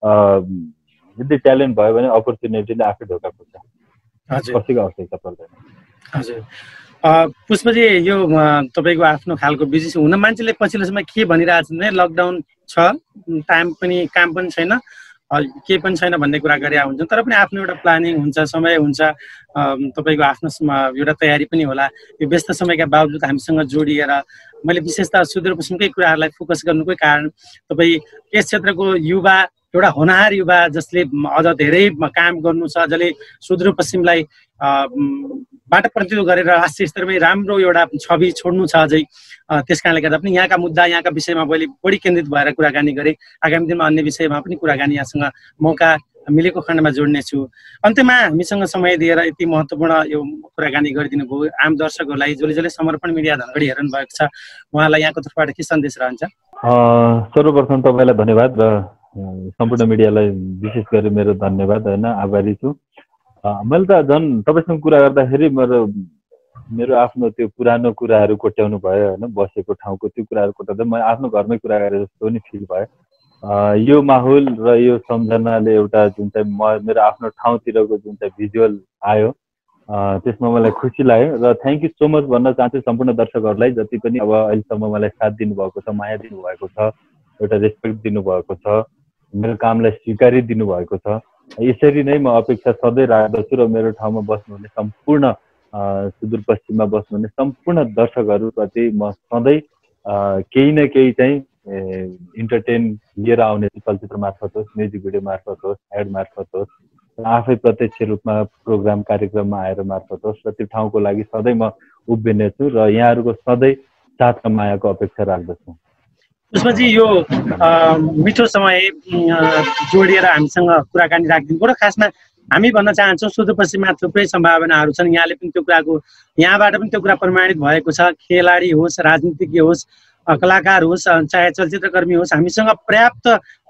S1: यदि ट्यालेन्ट भयो भने अपर्च्युनिटीले आफै ढोका खोज्छ, कसैको आवश्यकता पर्दैन।
S5: हजुर पुष्पजी, यो तपाईँको आफ्नो खालको बिजी हुन मान्छेले पछिल्लो समय के भनिरहेको छ भने लकडाउन छ, काम पनि छैन, केही पनि छैन भन्ने कुरा गरेर हुन्छ। तर पनि आफ्नो एउटा प्लानिङ हुन्छ, समय हुन्छ, तपाईँको आफ्नो एउटा तयारी पनि होला। यो व्यस्त समयका बावजुद हामीसँग जोडिएर मैले विशेषतः सुदूरपश्चिमकै कुराहरूलाई फोकस गर्नुकै कारण तपाईँ यस क्षेत्रको युवा, एउटा होनहार युवा जसले अझ धेरै काम गर्नु छ, जसले सुदूरपश्चिमलाई बाट प्रतिनिधित्व गरेर राष्ट्रिय स्तरमै राम्रो एउटा छवि छोड्नु छ अझै। त्यस कारणले गर्दा पनि यहाँका मुद्दा, यहाँका विषयमा मैले बढी केन्द्रित भएर कुराकानी गरेँ। आगामी दिनमा अन्य विषयमा पनि कुराकानी यहाँसँग मौका मिलेको खण्डमा जोड्नेछु। अन्त्यमा हामीसँग समय दिएर यति महत्त्वपूर्ण यो कुराकानी गरिदिनु भयो आम दर्शकहरूलाई, जसले समर्पण मिडिया धनगढी हेर्नु भएको छ, उहाँलाई यहाँको तर्फबाट के सन्देश रहन्छ?
S1: सर्वप्रथम तपाईँलाई धन्यवाद र सम्पूर्ण मिडियालाई विशेष गरी मेरो धन्यवाद होइन, आभारी छु। मैले त झन् तपाईँसँग कुरा गर्दाखेरि मेरो आफ्नो त्यो पुरानो कुराहरू कोट्याउनु भयो होइन, बसेको ठाउँको त्यो कुराहरू कोट्याउँदा म आफ्नो घरमै कुरा गरेर जस्तो पनि फिल भयो। यो माहौल र यो सम्झनाले एउटा जुन चाहिँ मेरो आफ्नो ठाउँतिरको जुन चाहिँ भिजुअल आयो त्यसमा मलाई खुसी लाग्यो र थ्याङ्क यू सो मच भन्न चाहन्छु सम्पूर्ण दर्शकहरूलाई, जति पनि अब अहिलेसम्म मलाई साथ दिनुभएको छ, माया दिनुभएको छ, एउटा रेस्पेक्ट दिनुभएको छ, मेरो कामलाई स्वीकारी दिनुभएको छ। यसरी नै म अपेक्षा सधैँ राख्दछु र मेरो ठाउँमा बस्नुहुने सम्पूर्ण सुदूरपश्चिममा बस्नुहुने सम्पूर्ण दर्शकहरूप्रति म सधैँ केही न केही चाहिँ इन्टरटेन लिएर आउने, चलचित्र मार्फत होस्, म्युजिक भिडियो मार्फत होस्, एड मार्फत होस्, आफै प्रत्यक्ष रूपमा प्रोग्राम कार्यक्रममा आएर मार्फत होस् र त्यो ठाउँको लागि सधैँ म उभिने छु र यहाँहरूको सधैँ साथ र मायाको अपेक्षा राख्दछु।
S5: पुष्पजी, यो मिठो समय जोडिएर हामीसँग कुराकानी राखिदिनु पर्यो। खासमा हामी भन्न चाहन्छौँ सुदूरपश्चिममा थुप्रै सम्भावनाहरू छन्। यहाँले पनि त्यो कुराको, यहाँबाट पनि त्यो कुरा प्रमाणित भएको छ। खेलाडी होस्, राजनीतिज्ञ होस्, कलाकार होस्, चाहे चलचित्रकर्मी होस्, हामीसँग पर्याप्त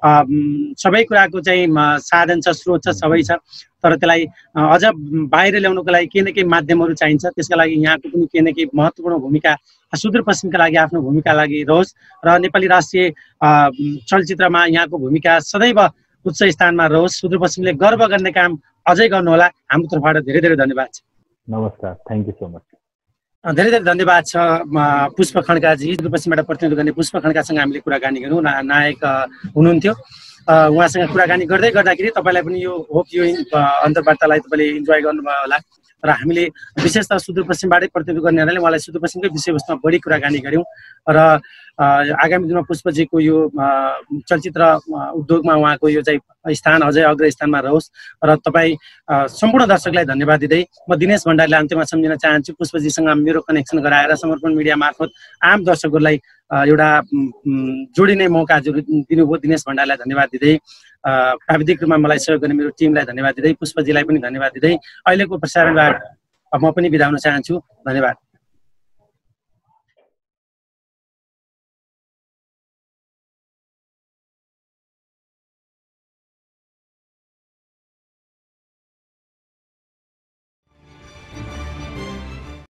S5: सबै कुराको चाहिँ साधन छ, स्रोत छ, सबै छ। तर त्यसलाई अझ बाहिर ल्याउनुको लागि केही न केही माध्यमहरू चाहिन्छ। त्यसका लागि यहाँको पनि केही न केही महत्त्वपूर्ण भूमिका सुदूरपश्चिमका लागि आफ्नो भूमिका लागि रहोस् र नेपाली राष्ट्रिय चलचित्रमा यहाँको भूमिका सदैव उच्च स्थानमा रहोस्। सुदूरपश्चिमले गर्व गर्ने काम अझै गर्नुहोला। हाम्रो तर्फबाट धेरै धेरै धन्यवाद छ।
S1: नमस्कार, थ्याङ्क यू सो मच।
S5: धेरै धेरै धन्यवाद छ पुष्प खड्काजी। सुदूरपश्चिमबाट प्रतिनिधित्व गर्ने पुष्प खड्कासँग हामीले कुराकानी गऱ्यौँ। नायक हुनुहुन्थ्यो। उहाँसँग कुराकानी गर्दै गर्दाखेरि तपाईँलाई पनि यो होप यो अन्तर्वार्तालाई तपाईँले इन्जोय गर्नुभयो होला। र हामीले विशेषतः सुदूरपश्चिमबाटै प्रतिनिधित्व गर्नेहरूले उहाँलाई सुदूरपश्चिमकै विषयवस्तुमा बढी कुराकानी गऱ्यौँ र आगामी दिनमा पुष्पजीको यो चलचित्र उद्योगमा उहाँको यो चाहिँ स्थान अझै अग्र स्थानमा रहोस् र तपाईँ सम्पूर्ण दर्शकलाई धन्यवाद दिँदै म दिनेश भण्डारीले अन्त्यमा सम्झिन चाहन्छु। पुष्पजीसँग मेरो कनेक्सन गराएर समर्पण मिडिया मार्फत आम दर्शकहरूलाई एउटा जोडिने मौका दिनुभयो। दिनेश भण्डारलाई धन्यवाद दिँदै, प्राविधिक रूपमा मलाई सहयोग गर्ने मेरो टिमलाई धन्यवाद दिँदै, पुष्पजीलाई पनि धन्यवाद दिँदै अहिलेको प्रसारणबाट म पनि बिदा हुन चाहन्छु। धन्यवाद।